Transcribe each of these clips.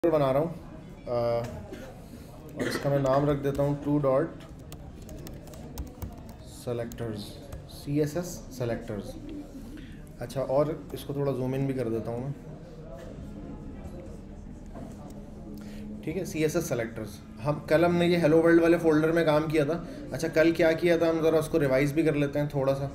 बना रहा हूँ और इसका मैं नाम रख देता हूँ two dot selectors, CSS selectors. अच्छा, और इसको थोड़ा जूम इन भी कर देता हूँ मैं। ठीक है, CSS सेलेक्टर्स। हमने ये हेलो वर्ल्ड वाले फोल्डर में काम किया था। अच्छा, कल क्या किया था हम ज़रा उसको रिवाइज भी कर लेते हैं थोड़ा सा।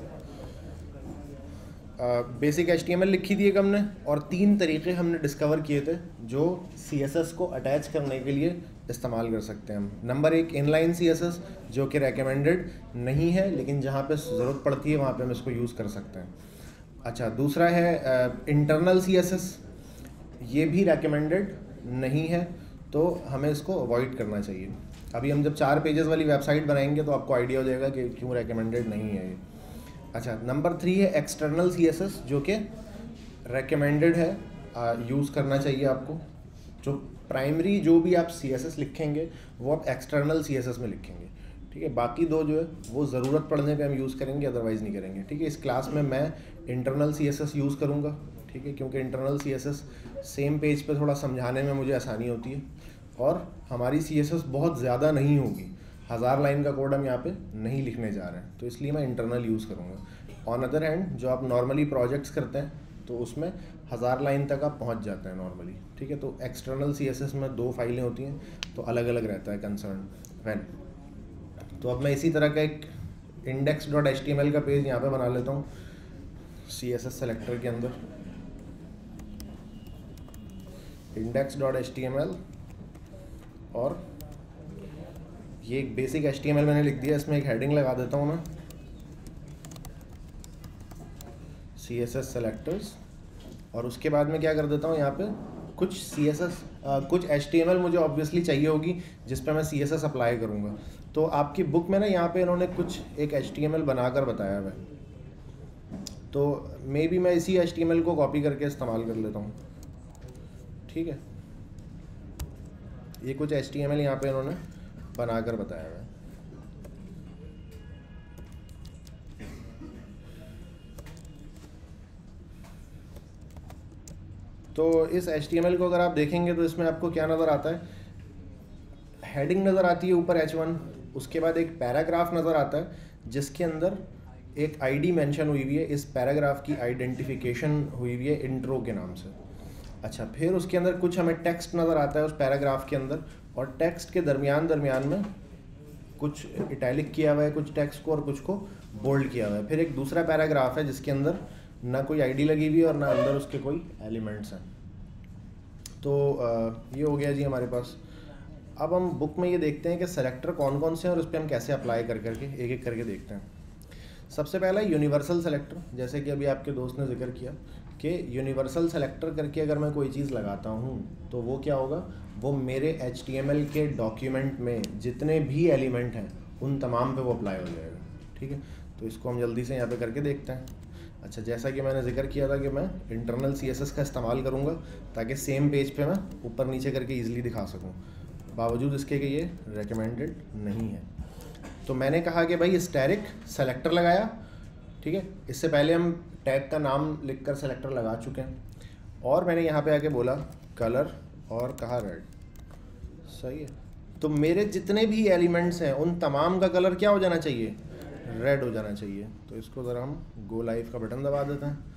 बेसिक HTML लिखी थी एक हमने, और 3 तरीके हमने डिस्कवर किए थे जो CSS को अटैच करने के लिए इस्तेमाल कर सकते हैं हम। नंबर 1 इनलाइन CSS, जो कि रेकमेंडेड नहीं है, लेकिन जहाँ पे ज़रूरत पड़ती है वहाँ पे हम इसको यूज़ कर सकते हैं। अच्छा, दूसरा है इंटरनल CSS, ये भी रेकमेंडेड नहीं है, तो हमें इसको अवॉइड करना चाहिए। अभी हम जब 4 पेजेस वाली वेबसाइट बनाएंगे तो आपको आइडिया हो जाएगा कि क्यों रेकमेंडेड नहीं है ये। अच्छा, नंबर 3 है एक्सटर्नल CSS, जो कि रेकमेंडेड है, यूज़ करना चाहिए आपको। जो प्राइमरी जो भी आप CSS लिखेंगे वो आप एक्सटर्नल CSS में लिखेंगे। ठीक है, बाकी 2 जो है वो ज़रूरत पड़ने पे हम यूज़ करेंगे, अदरवाइज़ नहीं करेंगे। ठीक है, इस क्लास में मैं इंटरनल CSS यूज़ करूँगा। ठीक है, क्योंकि इंटरनल CSS सेम पेज पे थोड़ा समझाने में मुझे आसानी होती है, और हमारी CSS बहुत ज़्यादा नहीं होगी। 1000 लाइन का कोड हम यहाँ पे नहीं लिखने जा रहे हैं, तो इसलिए मैं इंटरनल यूज़ करूँगा। ऑन अदर हैंड, जो आप नॉर्मली प्रोजेक्ट्स करते हैं तो उसमें 1000 लाइन तक आप पहुँच जाते हैं नॉर्मली। ठीक है, तो एक्सटर्नल CSS में 2 फाइलें होती हैं, तो अलग अलग रहता है कंसर्न वैन। तो अब मैं इसी तरह का एक index.html का पेज यहाँ पे बना लेता हूँ CSS सेलेक्टर के अंदर। index.html, और ये एक बेसिक HTML मैंने लिख दिया, इसमें एक हेडिंग लगा देता हूँ मैं CSS सेलेक्टर्स, और उसके बाद में क्या कर देता हूँ यहाँ पे कुछ कुछ HTML मुझे ऑब्वियसली चाहिए होगी जिस पे मैं CSS अप्लाई करूँगा। तो आपकी बुक में ना यहाँ पे इन्होंने कुछ एक HTML बनाकर बताया हुआ है, तो मे बी मैं इसी HTML को कॉपी करके इस्तेमाल कर लेता हूँ। ठीक है, ये कुछ HTML यहाँ पे इन्होंने बनाकर बताया हुआ है। तो इस HTML को अगर आप देखेंगे तो इसमें आपको क्या नज़र आता है, हेडिंग नज़र आती है ऊपर H1, उसके बाद एक पैराग्राफ नज़र आता है जिसके अंदर एक ID मेंशन हुई हुई है। इस पैराग्राफ की आइडेंटिफिकेशन हुई हुई है इंट्रो के नाम से। अच्छा, फिर उसके अंदर कुछ हमें टेक्स्ट नज़र आता है उस पैराग्राफ के अंदर, और टेक्स्ट के दरमियान में कुछ इटैलिक किया हुआ है कुछ टेक्स्ट को, और कुछ को बोल्ड किया हुआ है। फिर एक दूसरा पैराग्राफ है जिसके अंदर ना कोई ID लगी हुई है और ना अंदर उसके कोई एलिमेंट्स हैं। तो ये हो गया जी हमारे पास। अब हम बुक में ये देखते हैं कि सेलेक्टर कौन कौन से हैं और उस पर हम कैसे अप्लाई करके एक एक करके देखते हैं। सबसे पहला यूनिवर्सल सेलेक्टर, जैसे कि अभी आपके दोस्त ने जिक्र किया कि यूनिवर्सल सेलेक्टर करके अगर मैं कोई चीज़ लगाता हूँ तो वो क्या होगा, वो मेरे HTML के डॉक्यूमेंट में जितने भी एलिमेंट हैं उन तमाम पे वो अप्लाई हो जाएगा। ठीक है, तो इसको हम जल्दी से यहाँ पे करके देखते हैं। अच्छा, जैसा कि मैंने जिक्र किया था कि मैं इंटरनल CSS का इस्तेमाल करूँगा ताकि सेम पेज पे मैं ऊपर नीचे करके ईजिली दिखा सकूँ, बावजूद इसके कि ये रेकमेंडेड नहीं है। तो मैंने कहा कि भाई स्टैटिक सेलेक्टर लगाया। ठीक है, इससे पहले हम टैग का नाम लिखकर सेलेक्टर लगा चुके हैं, और मैंने यहाँ पे आके बोला कलर और कहा रेड। सही है, तो मेरे जितने भी एलिमेंट्स हैं उन तमाम का कलर क्या हो जाना चाहिए, रेड हो जाना चाहिए। तो इसको ज़रा हम गो लाइव का बटन दबा देते हैं,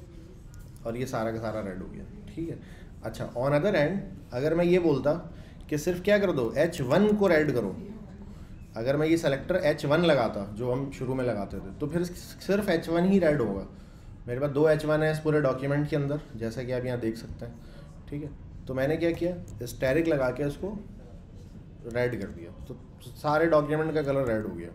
और ये सारा का सारा रेड हो गया। ठीक है, अच्छा, ऑन अदर एंड अगर मैं ये बोलता कि सिर्फ क्या कर दो, H1 को रेड करो, अगर मैं ये सेलेक्टर H1 लगाता जो हम शुरू में लगाते थे, तो फिर सिर्फ H1 ही रेड होगा। मेरे पास 2 H1 है इस पूरे डॉक्यूमेंट के अंदर, जैसा कि आप यहाँ देख सकते हैं। ठीक है, तो मैंने क्या किया, स्टैटिक लगा के उसको रेड कर दिया, तो सारे डॉक्यूमेंट का कलर रेड हो गया।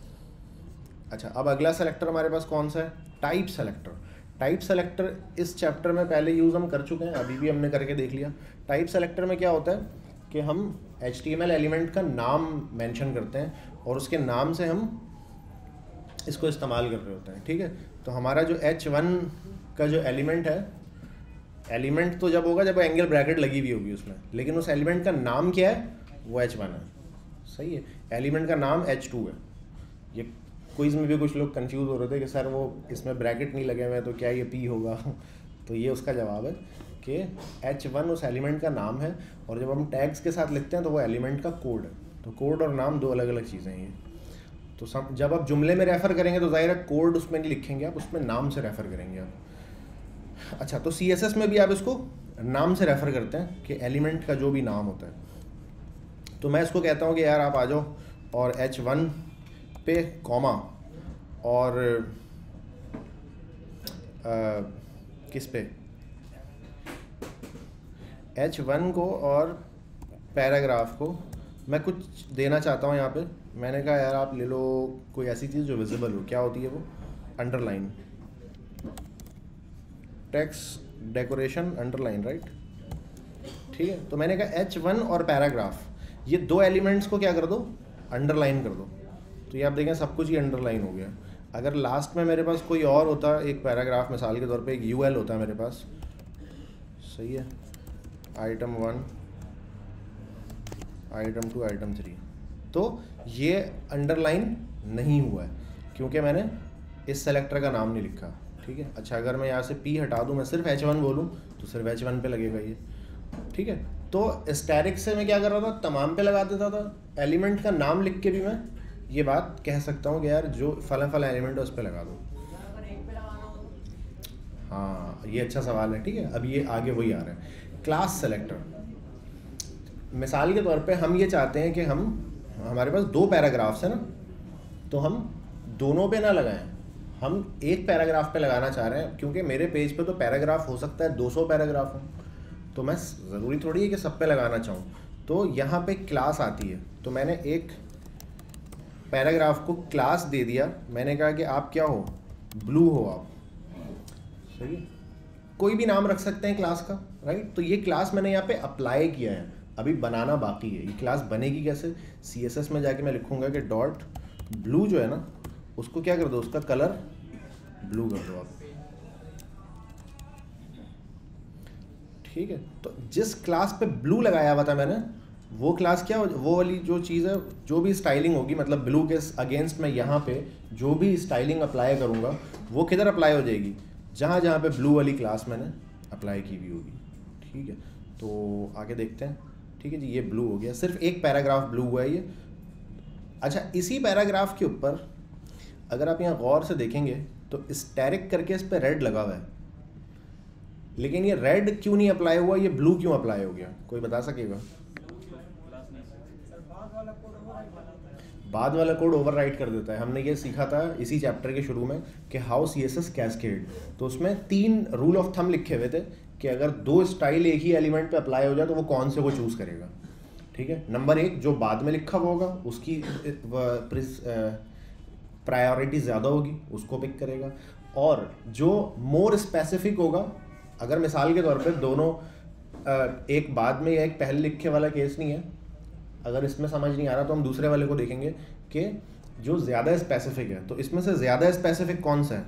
अच्छा, अब अगला सेलेक्टर हमारे पास कौन सा है, टाइप सेलेक्टर। टाइप सेलेक्टर इस चैप्टर में पहले यूज़ हम कर चुके हैं, अभी भी हमने करके देख लिया। टाइप सेलेक्टर में क्या होता है कि हम HTML एलिमेंट का नाम मेंशन करते हैं और उसके नाम से हम इसको इस्तेमाल कर रहे होते हैं। ठीक है, तो हमारा जो H1 का जो एलिमेंट है, एलिमेंट तो जब होगा जब एंगल ब्रैकेट लगी हुई होगी उसमें, लेकिन उस एलिमेंट का नाम क्या है, वो H1 है। सही है, एलिमेंट का नाम H2 है। ये क्विज़ में भी कुछ लोग कंफ्यूज हो रहे थे कि सर वो इसमें ब्रैकेट नहीं लगे हुए हैं तो क्या ये P होगा तो ये उसका जवाब है कि H1 उस एलिमेंट का नाम है, और जब हम टैग्स के साथ लिखते हैं तो वो एलिमेंट का कोड है। तो कोड और नाम दो अलग अलग चीज़ें हैं ये। तो जब आप जुमले में रेफ़र करेंगे तो ज़ाहिर है कोड उसमें नहीं लिखेंगे आप, उसमें नाम से रेफ़र करेंगे आप। अच्छा, तो CSS में भी आप इसको नाम से रेफ़र करते हैं कि एलिमेंट का जो भी नाम होता है। तो मैं इसको कहता हूँ कि यार आप आ जाओ और H1 पे कॉमा और किस पे, H1 को और पैराग्राफ को मैं कुछ देना चाहता हूँ यहाँ पे। मैंने कहा यार आप ले लो कोई ऐसी चीज़ जो विजिबल हो। क्या होती है वो? Underline, text decoration underline, right? ठीक है, तो मैंने कहा H1 और पैराग्राफ, ये दो एलिमेंट्स को क्या कर दो? अंडरलाइन कर दो। तो ये आप देखें सब कुछ ही अंडरलाइन हो गया। अगर लास्ट में मेरे पास कोई और होता, एक पैराग्राफ मिसाल के तौर पे एक UL होता है मेरे पास, सही है, आइटम 1, आइटम 2, आइटम 3, तो ये अंडरलाइन नहीं हुआ है क्योंकि मैंने इस सेलेक्टर का नाम नहीं लिखा। ठीक है। अच्छा, अगर मैं यहाँ से P हटा दूँ, मैं सिर्फ H1 बोलूँ तो सिर्फ H1 पे लगेगा ये। ठीक है, तो स्टैटिक से मैं क्या कर रहा था? तमाम पे लगा देता था। एलिमेंट का नाम लिख के भी मैं ये बात कह सकता हूँ कि यार जो फला फला एलिमेंट है उस पर लगा दो। हाँ, ये अच्छा सवाल है। ठीक है, अब ये आगे वही आ रहा है। क्लास सेलेक्टर, मिसाल के तौर पे हम ये चाहते हैं कि हमारे पास दो पैराग्राफ्स हैं ना, तो हम दोनों पे ना लगाएं, हम एक पैराग्राफ पे लगाना चाह रहे हैं क्योंकि मेरे पेज पे तो पैराग्राफ हो सकता है 200 पैराग्राफ हो, तो मैं ज़रूरी थोड़ी है कि सब पे लगाना चाहूँ। तो यहाँ पे क्लास आती है, तो मैंने एक पैराग्राफ को क्लास दे दिया। मैंने कहा कि आप क्या हो? ब्लू हो आप। सही है, कोई भी नाम रख सकते हैं क्लास का, राइट? तो ये क्लास मैंने यहाँ पे अप्लाई किया है, अभी बनाना बाकी है। ये क्लास बनेगी कैसे? CSS में जाके मैं लिखूंगा कि डॉट ब्लू जो है ना, उसको क्या कर दो? उसका कलर ब्लू कर दो आप। ठीक है, तो जिस क्लास पे ब्लू लगाया हुआ था मैंने, वो क्लास क्या, वो वाली जो चीज़ है, जो भी स्टाइलिंग होगी, मतलब ब्लू के अगेंस्ट मैं यहाँ पे जो भी स्टाइलिंग अप्लाई करूँगा वो किधर अप्लाई हो जाएगी? जहाँ जहाँ पे ब्लू वाली क्लास मैंने अप्लाई की हुई होगी। ठीक है, तो आगे देखते हैं। ठीक है जी, ये ब्लू हो गया, सिर्फ एक पैराग्राफ ब्लू हुआ है ये। अच्छा, इसी पैराग्राफ के ऊपर अगर आप यहाँ गौर से देखेंगे तो स्टैरिक करके इस पर रेड लगा हुआ है, लेकिन ये रेड क्यों नहीं अप्लाई हुआ? ये ब्लू क्यों अप्लाई हो गया? कोई बता सकेगा? बाद वाला कोड ओवरराइट कर देता है। हमने ये सीखा था इसी चैप्टर के शुरू में कि हाउ CSS कैस्केड, तो उसमें 3 रूल ऑफ थंब लिखे हुए थे कि अगर 2 स्टाइल एक ही एलिमेंट पे अप्लाई हो जाए तो वो कौन से को चूज़ करेगा। ठीक है, नंबर 1, जो बाद में लिखा हुआ होगा उसकी प्रायोरिटी ज़्यादा होगी, उसको पिक करेगा। और जो मोर स्पेसिफिक होगा, अगर मिसाल के तौर पे दोनों एक बाद में या एक पहले लिखे वाला केस नहीं है, अगर इसमें समझ नहीं आ रहा तो हम दूसरे वाले को देखेंगे कि जो ज़्यादा स्पेसिफिक है। तो इसमें से ज़्यादा स्पेसिफिक कौन सा है?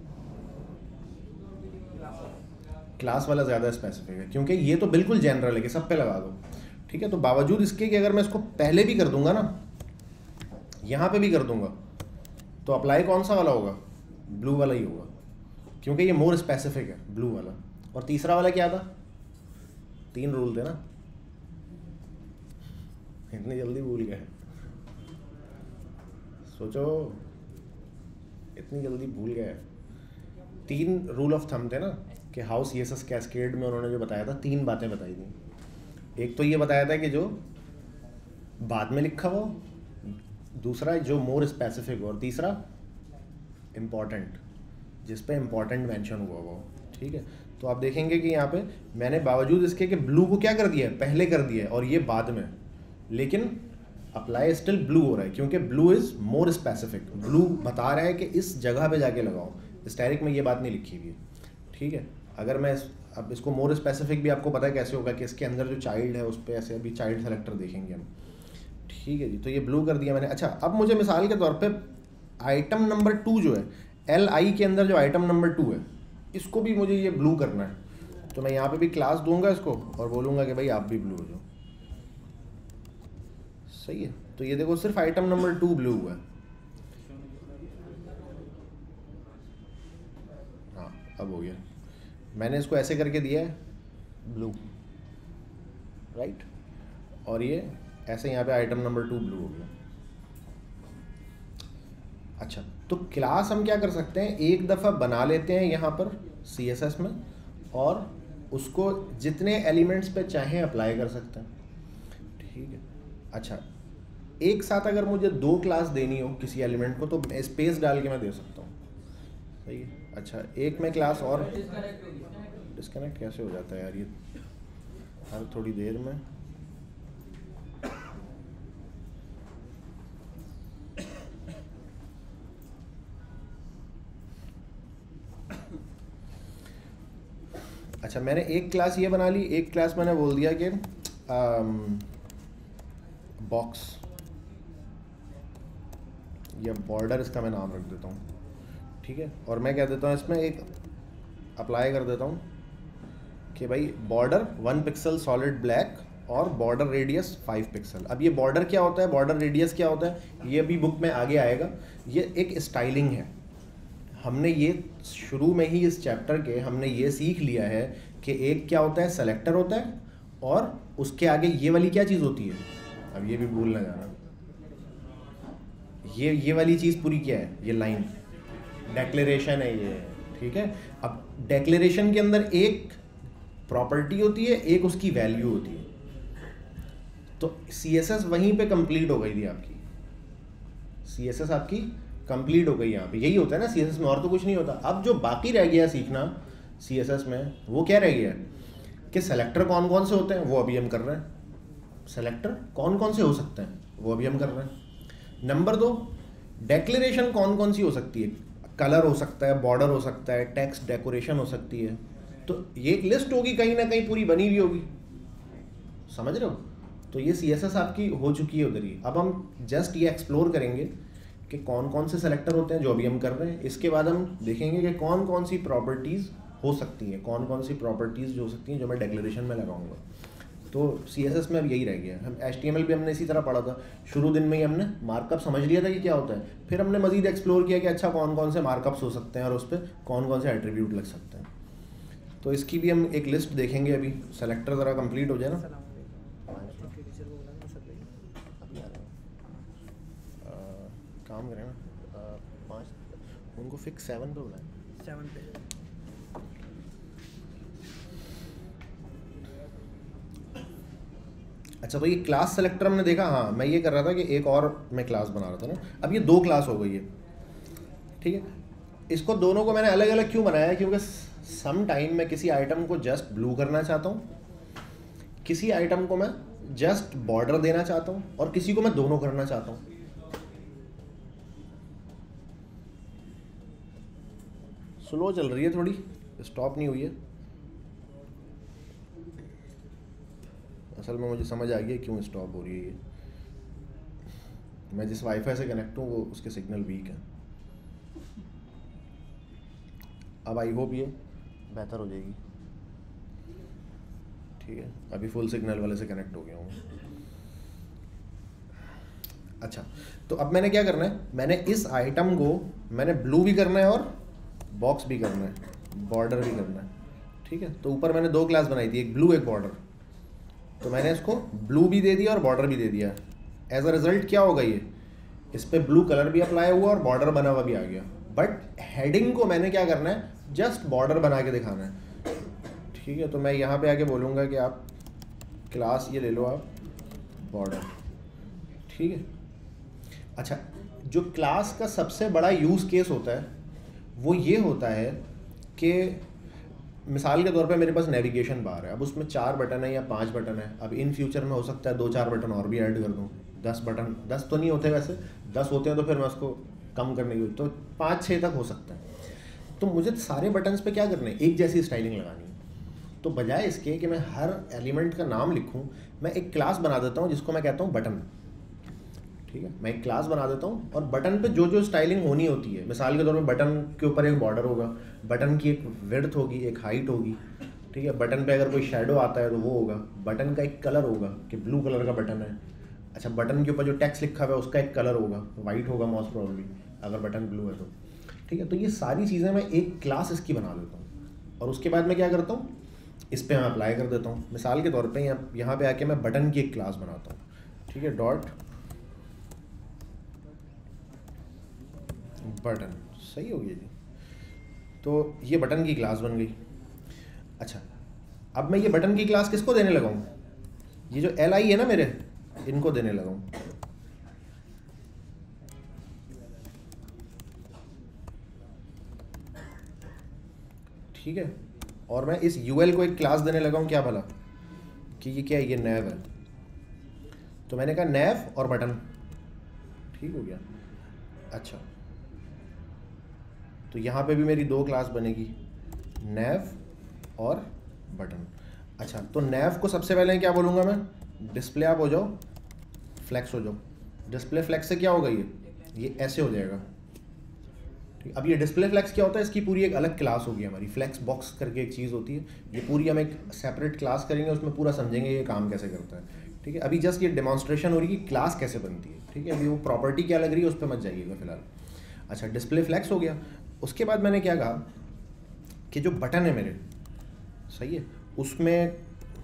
क्लास वाला ज़्यादा स्पेसिफिक है, क्योंकि ये तो बिल्कुल जनरल है कि सब पे लगा दो। ठीक है, तो बावजूद इसके कि अगर मैं इसको पहले भी कर दूंगा ना, यहाँ पे भी कर दूंगा, तो अप्लाई कौन सा वाला होगा? ब्लू वाला ही होगा, क्योंकि ये मोर स्पेसिफिक है, ब्लू वाला। और तीसरा वाला क्या था? 3 रूल थे ना, इतनी जल्दी भूल गए? सोचो, इतनी जल्दी भूल गए? 3 रूल ऑफ थंब थे ना कि हाउ CSS कैस्केड में उन्होंने जो बताया था, 3 बातें बताई थी। एक तो ये बताया था कि जो बाद में लिखा हो, दूसरा जो मोर स्पेसिफिक हो, और तीसरा इम्पॉर्टेंट, जिस पे इम्पॉर्टेंट मेंशन हुआ वो। ठीक है, तो आप देखेंगे कि यहाँ पे मैंने बावजूद इसके कि ब्लू को क्या कर दिया है? पहले कर दिया है, और ये बाद में, लेकिन अप्लाई स्टिल ब्लू हो रहा है क्योंकि blue is more specific. Blue बता रहा है कि इस जगह पे जाके लगाओ। स्टैरिक में ये बात नहीं लिखी हुई है। ठीक है, अगर मैं अब इसको मोर स्पेसिफिक भी आपको पता है कैसे होगा कि इसके अंदर जो चाइल्ड है उस पर ऐसे अभी चाइल्ड सेलेक्टर देखेंगे हम। ठीक है जी, तो ये ब्लू कर दिया मैंने। अच्छा, अब मुझे मिसाल के तौर पे आइटम नंबर 2 जो है, LI के अंदर जो आइटम नंबर 2 है, इसको भी मुझे ये ब्लू करना है। तो मैं यहाँ पे भी क्लास दूंगा इसको और बोलूँगा कि भाई आप भी ब्लू हो जाओ। सही है, तो ये देखो सिर्फ आइटम नंबर 2 ब्लू हुआ है। हाँ, अब हो गया। मैंने इसको ऐसे करके दिया है ब्लू, राइट, और ये ऐसे यहाँ पे आइटम नंबर 2 ब्लू हो गया। अच्छा, तो क्लास हम क्या कर सकते हैं, एक दफ़ा बना लेते हैं यहाँ पर CSS में, और उसको जितने एलिमेंट्स पे चाहें अप्लाई कर सकते हैं, ठीक है। अच्छा, एक साथ अगर मुझे 2 क्लास देनी हो किसी एलिमेंट को तो स्पेस डाल के मैं दे सकता हूँ, सही है। अच्छा, एक में क्लास और डिस्कनेक्ट कैसे हो जाता है यार ये, हर थोड़ी देर में। अच्छा, मैंने एक क्लास ये बना ली, एक क्लास मैंने बोल दिया कि बॉक्स या बॉर्डर, इसका मैं नाम रख देता हूँ, ठीक है। और मैं कह देता हूँ इसमें एक अप्लाई कर देता हूँ कि भाई बॉर्डर 1 पिक्सल सॉलिड ब्लैक और बॉर्डर रेडियस 5 पिक्सल। अब ये बॉर्डर क्या होता है, बॉर्डर रेडियस क्या होता है, ये भी बुक में आगे आएगा। ये एक स्टाइलिंग है, हमने ये शुरू में ही इस चैप्टर के हमने ये सीख लिया है कि एक क्या होता है, सेलेक्टर होता है, और उसके आगे ये वाली क्या चीज़ होती है, अब ये भी भूल ना जाना, ये वाली चीज़ पूरी क्या है, ये लाइन डेक्लेरेशन है ये, ठीक है। अब डेक्लेरेशन के अंदर एक प्रॉपर्टी होती है, एक उसकी वैल्यू होती है। तो CSS वहीं पे कंप्लीट हो गई थी आपकी, CSS आपकी कंप्लीट हो गई यहाँ पे। यही होता है ना CSS में, और तो कुछ नहीं होता। अब जो बाकी रह गया सीखना CSS में, वो क्या रह गया कि सेलेक्टर कौन कौन से होते हैं, वो अभी हम कर रहे हैं। सेलेक्टर कौन कौन से हो सकते हैं, वो अभी हम कर रहे हैं। नंबर 2, डेक्लेरेशन कौन कौन सी हो सकती है, कलर हो सकता है, बॉर्डर हो सकता है, टेक्स्ट डेकोरेशन हो सकती है। तो ये एक लिस्ट होगी, कहीं ना कहीं पूरी बनी हुई होगी, समझ रहे हो। तो ये CSS आपकी हो चुकी है उधर ही। अब हम जस्ट ये एक्सप्लोर करेंगे कि कौन कौन से सेलेक्टर होते हैं, जो अभी हम कर रहे हैं। इसके बाद हम देखेंगे कि कौन कौन सी प्रॉपर्टीज़ हो सकती हैं, कौन कौन सी प्रॉपर्टीज़ जो हो सकती हैं जो मैं डेक्लेरेशन में लगाऊंगा। तो CSS में अब यही रह गया। हम HTML भी हमने इसी तरह पढ़ा था, शुरू दिन में ही हमने मार्कअप समझ लिया था कि क्या होता है। फिर हमने मज़ीद एक्सप्लोर किया कि अच्छा कौन कौन से मार्कअप्स हो सकते हैं और उस पर कौन कौन से एट्रीब्यूट लग सकते हैं। तो इसकी भी हम एक लिस्ट देखेंगे। अभी सेलेक्टर ज़रा कंप्लीट हो जाए ना, काम करें ना, 5 उनको फिक्स 7 पे बुलाएं, 7 पे। अच्छा, तो ये क्लास सेलेक्टर हमने देखा। हाँ, मैं ये कर रहा था कि एक और मैं क्लास बना रहा था ना। अब ये 2 क्लास हो गई है, ठीक है। इसको दोनों को मैंने अलग अलग क्यों बनाया है, क्योंकि सम टाइम मैं किसी आइटम को जस्ट ब्लू करना चाहता हूँ, किसी आइटम को मैं जस्ट बॉर्डर देना चाहता हूँ, और किसी को मैं दोनों करना चाहता हूँ। स्लो चल रही है थोड़ी, स्टॉप नहीं हुई है। असल में मुझे समझ आ गया क्यों स्टॉप हो रही है ये। मैं जिस वाईफाई से कनेक्ट हूँ वो उसके सिग्नल वीक है। अब आई होप ये बेहतर हो जाएगी, ठीक है। अभी फुल सिग्नल वाले से कनेक्ट हो गया हूँ। अच्छा, तो अब मैंने क्या करना है, मैंने इस आइटम को मैंने ब्लू भी करना है और बॉक्स भी करना है, बॉर्डर भी करना है, ठीक है। तो ऊपर मैंने 2 क्लास बनाई थी, एक ब्लू एक बॉर्डर। तो मैंने इसको ब्लू भी दे दिया और बॉर्डर भी दे दिया। एज अ रिजल्ट क्या होगा, ये इस पर ब्लू कलर भी अप्लाई हुआ और बॉर्डर बना हुआ भी आ गया। बट हेडिंग को मैंने क्या करना है, जस्ट बॉर्डर बना के दिखाना है, ठीक है। तो मैं यहाँ पे आके बोलूँगा कि आप क्लास ये ले लो आप बॉर्डर, ठीक है। अच्छा, जो क्लास का सबसे बड़ा यूज़ केस होता है वो ये होता है कि मिसाल के तौर पे मेरे पास नेविगेशन बार है। अब उसमें 4 बटन है या 5 बटन है। अब इन फ्यूचर में हो सकता है 2-4 बटन और भी ऐड कर दूँ, 10 बटन, 10 तो नहीं होते वैसे, 10 होते हैं तो फिर मैं उसको कम करने की, तो 5-6 तक हो सकता है। तो मुझे सारे बटन्स पे क्या करना है, एक जैसी स्टाइलिंग लगानी है। तो बजाय इसके कि मैं हर एलिमेंट का नाम लिखूँ, मैं एक क्लास बना देता हूँ जिसको मैं कहता हूँ बटन, ठीक है। मैं एक क्लास बना देता हूँ और बटन पे जो जो स्टाइलिंग होनी होती है, मिसाल के तौर पे बटन के ऊपर एक बॉर्डर होगा, बटन की एक विड्थ होगी, एक हाइट होगी, ठीक है। बटन पे अगर कोई शेडो आता है तो वो होगा, बटन का एक कलर होगा कि ब्लू कलर का बटन है। अच्छा, बटन के ऊपर जो टेक्स्ट लिखा हुआ है उसका एक कलर होगा, वाइट होगा मोस्ट प्रोबेबली अगर बटन ब्लू है तो, ठीक है। तो ये सारी चीज़ें मैं एक क्लास इसकी बना देता हूँ और उसके बाद मैं क्या करता हूँ, इस पे मैं अप्लाई कर देता हूँ। मिसाल के तौर पे यहाँ पे आके मैं बटन की एक क्लास बनाता हूँ, ठीक है, डॉट बटन, सही हो गया जी। तो ये बटन की क्लास बन गई। अच्छा, अब मैं ये बटन की क्लास किसको देने लगा हूँ? ये जो एल आई है ना मेरे, इनको देने लगा हूँ। ठीक है, और मैं इस यूएल को एक क्लास देने लगा हूँ, क्या भला, कि ये क्या है, ये नैव है। तो मैंने कहा नैव और बटन, ठीक हो गया। अच्छा, तो यहाँ पे भी मेरी दो क्लास बनेगी, नैव और बटन। अच्छा, तो नैव को सबसे पहले क्या बोलूँगा मैं, डिस्प्ले आप हो जाओ, फ्लैक्स हो जाओ। डिस्प्ले फ्लैक्स से क्या होगा, ये ऐसे हो जाएगा। ठीक, अब ये डिस्प्ले फ्लैक्स क्या होता है, इसकी पूरी एक अलग क्लास होगी हमारी, फ्लैक्स बॉक्स करके एक चीज़ होती है, ये पूरी हम एक सेपरेट क्लास करेंगे, उसमें पूरा समझेंगे ये काम कैसे करता है। ठीक है, अभी जस्ट ये डेमोन्स्ट्रेशन हो रही है कि क्लास कैसे बनती है। ठीक है, अभी वो प्रॉपर्टी क्या लग रही है उस पर मत जाइएगा फिलहाल। अच्छा, डिस्प्ले फ्लैक्स हो गया। उसके बाद मैंने क्या कहा कि जो बटन है मेरे, सही है, उसमें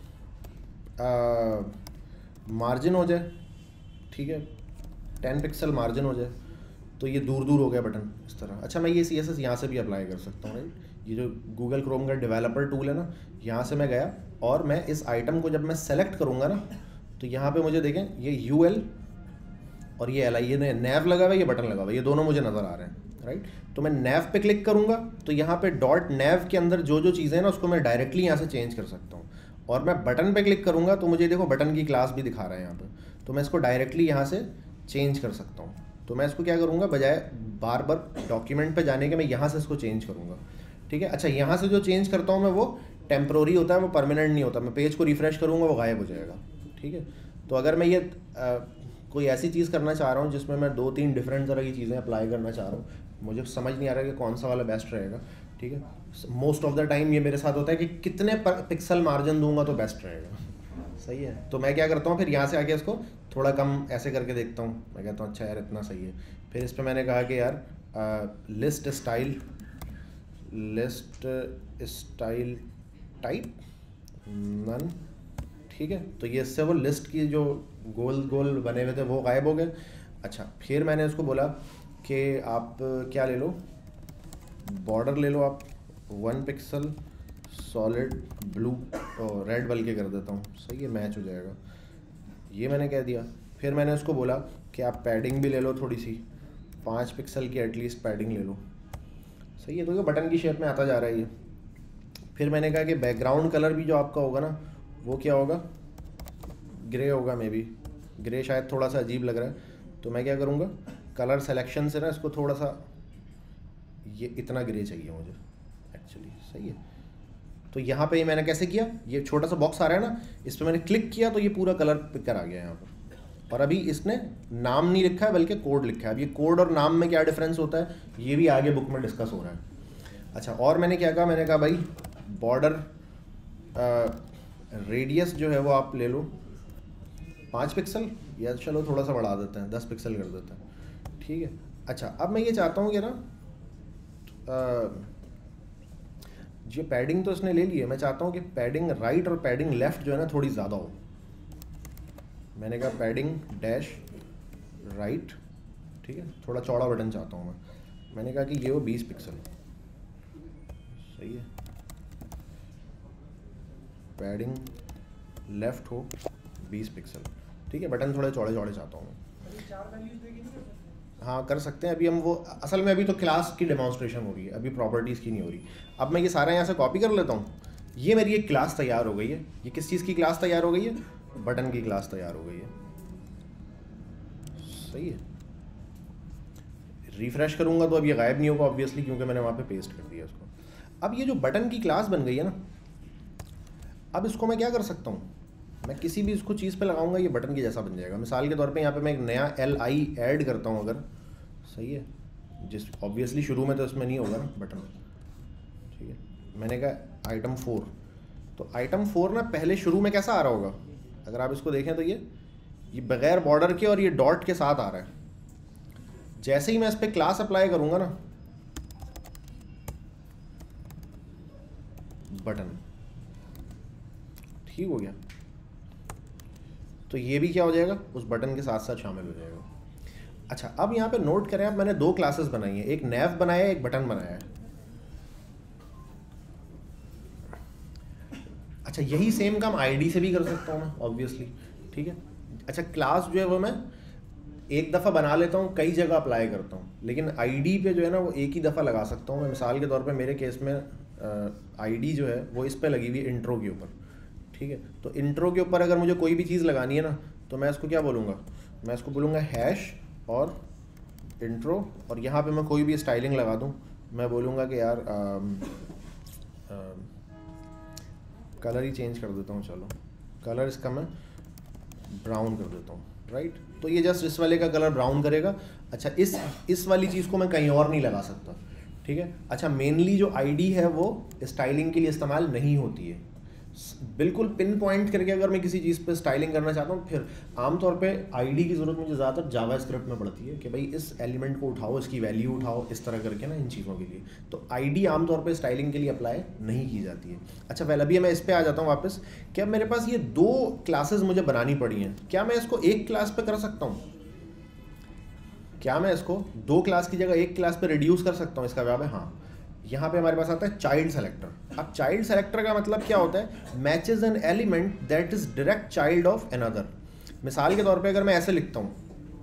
मार्जिन हो जाए, ठीक है, 10 पिक्सल मार्जिन हो जाए, तो ये दूर दूर हो गया बटन इस तरह। अच्छा, मैं ये CSS यहाँ से भी अप्लाई कर सकता हूँ, राइट। ये जो गूगल क्रोम का डेवलपर टूल है ना, यहाँ से मैं गया और मैं इस आइटम को जब मैं सेलेक्ट करूँगा ना, तो यहाँ पे मुझे देखें ये UL और ये LI, ये नैव लगा हुआ है, ये बटन लगा हुआ है, ये दोनों मुझे नज़र आ रहे हैं, राइट। तो मैं नैव पे क्लिक करूँगा तो यहाँ पे डॉट नैव के अंदर जो जो चीज़ें हैं ना, उसको मैं डायरेक्टली यहाँ से चेंज कर सकता हूँ। और मैं बटन पे क्लिक करूँगा तो मुझे देखो बटन की क्लास भी दिखा रहा है यहाँ पे, तो मैं इसको डायरेक्टली यहाँ से चेंज कर सकता हूँ। तो मैं इसको क्या करूँगा, बजाय बार बार डॉक्यूमेंट पे जाने के, मैं यहाँ से इसको चेंज करूँगा। ठीक है, अच्छा, यहाँ से जो चेंज करता हूँ मैं, वो टेम्प्रोरी होता है, वो परमानेंट नहीं होता। मैं पेज को रिफ्रेश करूँगा, वो गायब हो जाएगा। ठीक है, तो अगर मैं ये कोई ऐसी चीज़ करना चाह रहा हूँ जिसमें मैं 2-3 डिफरेंट तरह की चीज़ें अप्लाई करना चाह रहा हूँ, मुझे समझ नहीं आ रहा कि कौन सा वाला बेस्ट रहेगा। ठीक है, मोस्ट ऑफ द टाइम ये मेरे साथ होता है कि कितने पिक्सल मार्जिन दूंगा तो बेस्ट रहेगा। सही है, तो मैं क्या करता हूँ, फिर यहाँ से आके इसको थोड़ा कम ऐसे करके देखता हूँ, मैं कहता हूँ अच्छा यार इतना सही है। फिर इस पर मैंने कहा कि यार लिस्ट स्टाइल टाइप नन, ठीक है, तो ये इससे वो लिस्ट की जो गोल गोल बने हुए थे वो गायब हो गए। अच्छा, फिर मैंने उसको बोला कि आप क्या ले लो, बॉर्डर ले लो आप 1 पिक्सल सॉलिड ब्लू और रेड बल्कि कर देता हूँ, सही है, मैच हो जाएगा। ये मैंने कह दिया। फिर मैंने उसको बोला कि आप पैडिंग भी ले लो थोड़ी सी, 5 पिक्सल की एटलीस्ट पैडिंग ले लो, सही है। तो ये बटन की शेप में आता जा रहा है ये। फिर मैंने कहा कि बैकग्राउंड कलर भी जो आपका होगा ना, वो क्या होगा, ग्रे होगा, मे बी ग्रे शायद थोड़ा सा अजीब लग रहा है। तो मैं क्या करूँगा, कलर सेलेक्शन से ना इसको थोड़ा सा, ये इतना ग्रे चाहिए मुझे एक्चुअली, सही है। तो यहाँ पे मैंने कैसे किया, ये छोटा सा बॉक्स आ रहा है ना, इस पर मैंने क्लिक किया तो ये पूरा कलर पिकर आ गया यहाँ पर। और अभी इसने नाम नहीं लिखा है बल्कि कोड लिखा है। अब ये कोड और नाम में क्या डिफरेंस होता है, ये भी आगे बुक में डिस्कस हो रहा है। अच्छा, और मैंने क्या कहा, मैंने कहा भाई बॉर्डर रेडियस जो है वो आप ले लो 5 पिक्सल, या चलो थोड़ा सा बढ़ा देते हैं, 10 पिक्सल कर देते हैं, ठीक है। अच्छा, अब मैं ये चाहता हूँ कि ना जो पैडिंग तो इसने ले ली है, मैं चाहता हूँ कि पैडिंग राइट और पैडिंग लेफ़्ट जो है ना थोड़ी ज़्यादा हो। मैंने कहा पैडिंग डैश राइट, ठीक है, थोड़ा चौड़ा बटन चाहता हूँ मैंने कहा कि ये हो 20 पिक्सल, सही है। पैडिंग लेफ़्ट हो 20 पिक्सल, ठीक है, बटन थोड़े चौड़े चौड़े चाहता हूँ मैं। हाँ, कर सकते हैं। अभी हम वो असल में अभी तो क्लास की डेमोन्स्ट्रेशन हो रही है, अभी प्रॉपर्टीज़ की नहीं हो रही। अब मैं ये सारा यहाँ से कॉपी कर लेता हूँ, ये मेरी एक क्लास तैयार हो गई है। ये किस चीज़ की क्लास तैयार हो गई है, बटन की क्लास तैयार हो गई है, सही है। रिफ्रेश करूँगा तो अब ये गायब नहीं होगा ऑब्वियसली, क्योंकि मैंने वहाँ पे पेस्ट कर दिया इसको। अब ये जो बटन की क्लास बन गई है ना, अब इसको मैं क्या कर सकता हूँ, मैं किसी भी इसको चीज़ पे लगाऊंगा, ये बटन की जैसा बन जाएगा। मिसाल के तौर पे यहाँ पे मैं एक नया LI ऐड करता हूँ अगर, सही है, जिस ऑब्वियसली शुरू में तो इसमें नहीं होगा ना बटन, ठीक है। मैंने कहा आइटम 4, तो आइटम 4 ना पहले शुरू में कैसा आ रहा होगा, अगर आप इसको देखें तो ये बगैर बॉर्डर के और ये डॉट के साथ आ रहा है। जैसे ही मैं इस पर क्लास अप्लाई करूँगा ना, बटन, ठीक हो गया। तो ये भी क्या हो जाएगा, उस बटन के साथ साथ शामिल हो जाएगा। अच्छा, अब यहाँ पे नोट करें, अब मैंने दो क्लासेस बनाई हैं, एक नैव बनाया है, एक बटन बनाया है। अच्छा, यही सेम काम आईडी से भी कर सकता हूँ मैं ऑब्वियसली, ठीक है। अच्छा, क्लास जो है वो मैं एक दफ़ा बना लेता हूँ, कई जगह अप्लाई करता हूँ, लेकिन आईडी पे जो है ना वो एक ही दफ़ा लगा सकता हूँ मैं। मिसाल के तौर पे मेरे केस में आईडी जो है वो इस पे लगी हुई है इंट्रो के ऊपर, ठीक है। तो इंट्रो के ऊपर अगर मुझे कोई भी चीज़ लगानी है ना, तो मैं इसको क्या बोलूँगा, मैं इसको बोलूँगा हैश और इंट्रो, और यहाँ पे मैं कोई भी स्टाइलिंग लगा दूँ। मैं बोलूँगा कि यार कलर ही चेंज कर देता हूँ, चलो कलर इसका मैं ब्राउन कर देता हूँ, राइट। तो ये जस्ट इस वाले का कलर ब्राउन करेगा। अच्छा, इस वाली चीज़ को मैं कहीं और नहीं लगा सकता, ठीक है। अच्छा, मेनली जो आईडी है वो स्टाइलिंग के लिए इस्तेमाल नहीं होती है। बिल्कुल पिन पॉइंट करके अगर मैं किसी चीज़ पे स्टाइलिंग करना चाहता हूँ, फिर आमतौर पे आईडी की ज़रूरत मुझे ज़्यादातर जावास्क्रिप्ट में पड़ती है कि भाई इस एलिमेंट को उठाओ, इसकी वैल्यू उठाओ, इस तरह करके ना, इन चीज़ों के लिए। तो आईडी आमतौर पे स्टाइलिंग के लिए अप्लाई नहीं की जाती है। अच्छा, वेल अभी मैं इस पर आ जाता हूँ वापस। क्या मेरे पास ये दो क्लासेस मुझे बनानी पड़ी हैं, क्या मैं इसको एक क्लास पर कर सकता हूँ? क्या मैं इसको दो क्लास की जगह एक क्लास पर रिड्यूस कर सकता हूँ? इसका जवाब है हाँ। यहाँ पे हमारे पास आता है चाइल्ड सेलेक्टर। अब चाइल्ड सेलेक्टर का मतलब क्या होता है, matches an element that is direct child of another. मिसाल के तौर पे अगर मैं ऐसे लिखता हूँ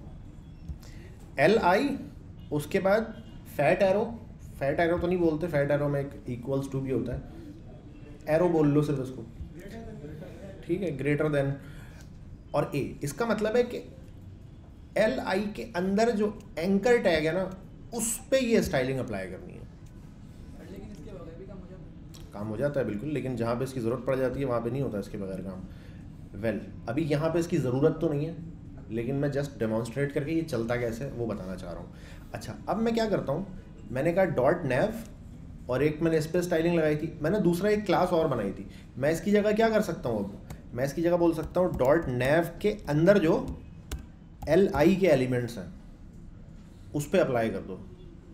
li, उसके बाद फैट एरो तो नहीं बोलते, फैट एरो में एक इक्वल्स टू भी होता है, एरो बोल लो सिर्फ इसको, ठीक है, ग्रेटर देन, और a। इसका मतलब है कि li के अंदर जो एंकर टैग है ना, उस पर ये स्टाइलिंग अप्लाई करनी है। काम हो जाता है बिल्कुल, लेकिन जहाँ पे इसकी ज़रूरत पड़ जाती है वहाँ पे नहीं होता इसके बगैर काम। वेल अभी यहाँ पे इसकी ज़रूरत तो नहीं है, लेकिन मैं जस्ट डेमोन्स्ट्रेट करके ये चलता कैसे वो बताना चाह रहा हूँ। अच्छा, अब मैं क्या करता हूँ, मैंने कहा डॉट नैव, और एक मैंने इस पर स्टाइलिंग लगाई थी, मैंने दूसरा एक क्लास और बनाई थी। मैं इसकी जगह क्या कर सकता हूँ, अब मैं इसकी जगह बोल सकता हूँ डॉट नैव के अंदर जो li के एलिमेंट्स हैं उस पर अप्लाई कर दो।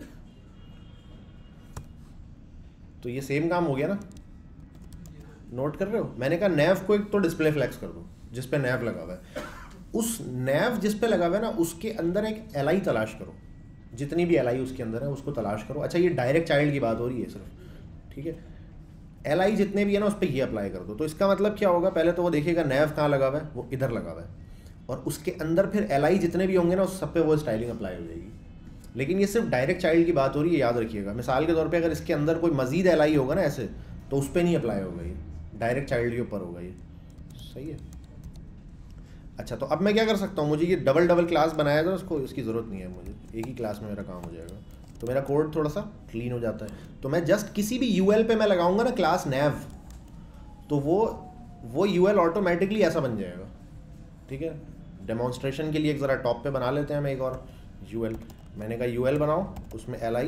तो ये सेम काम हो गया ना, नोट कर रहे हो। मैंने कहा नैव को एक तो डिस्प्ले फ्लैक्स कर दो जिस पे नैव लगा हुआ है, उस नैव जिस पे लगा हुआ है ना उसके अंदर एक li तलाश करो, जितनी भी li उसके अंदर है उसको तलाश करो। अच्छा, ये डायरेक्ट चाइल्ड की बात हो रही है सिर्फ, ठीक है। li जितने भी है ना उस पर ये अप्लाई कर दो। तो इसका मतलब क्या होगा, पहले तो वो देखेगा नैव कहाँ लगा हुआ है, वो इधर लगा हुआ है, और उसके अंदर फिर li जितने भी होंगे ना उस सब पे वो स्टाइलिंग अप्लाई हो जाएगी। लेकिन ये सिर्फ डायरेक्ट चाइल्ड की बात हो रही है, याद रखिएगा। मिसाल के तौर पे अगर इसके अंदर कोई मजीद li होगा ना ऐसे, तो उस पर नहीं अप्लाई होगा, ये डायरेक्ट चाइल्ड के ऊपर होगा ये, सही है। अच्छा, तो अब मैं क्या कर सकता हूँ, मुझे ये डबल क्लास बनाया था, उसको इसकी ज़रूरत नहीं है मुझे, एक ही क्लास में मेरा काम हो जाएगा, तो मेरा कोड थोड़ा सा क्लीन हो जाता है। तो मैं जस्ट किसी भी यूएल पे मैं लगाऊंगा ना क्लास नैव, तो वो यूएल ऑटोमेटिकली ऐसा बन जाएगा, ठीक है। डेमोन्स्ट्रेशन के लिए एक ज़रा टॉप पे बना लेते हैं हम एक और यूएल। मैंने कहा यूएल बनाओ, उसमें li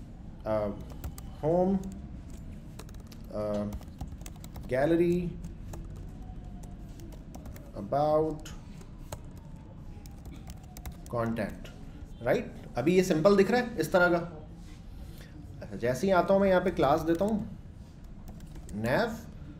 home gallery about contact, right. अभी ये सिंपल दिख रहा है इस तरह का। जैसे ही आता हूँ मैं यहाँ पे क्लास देता हूँ नैव,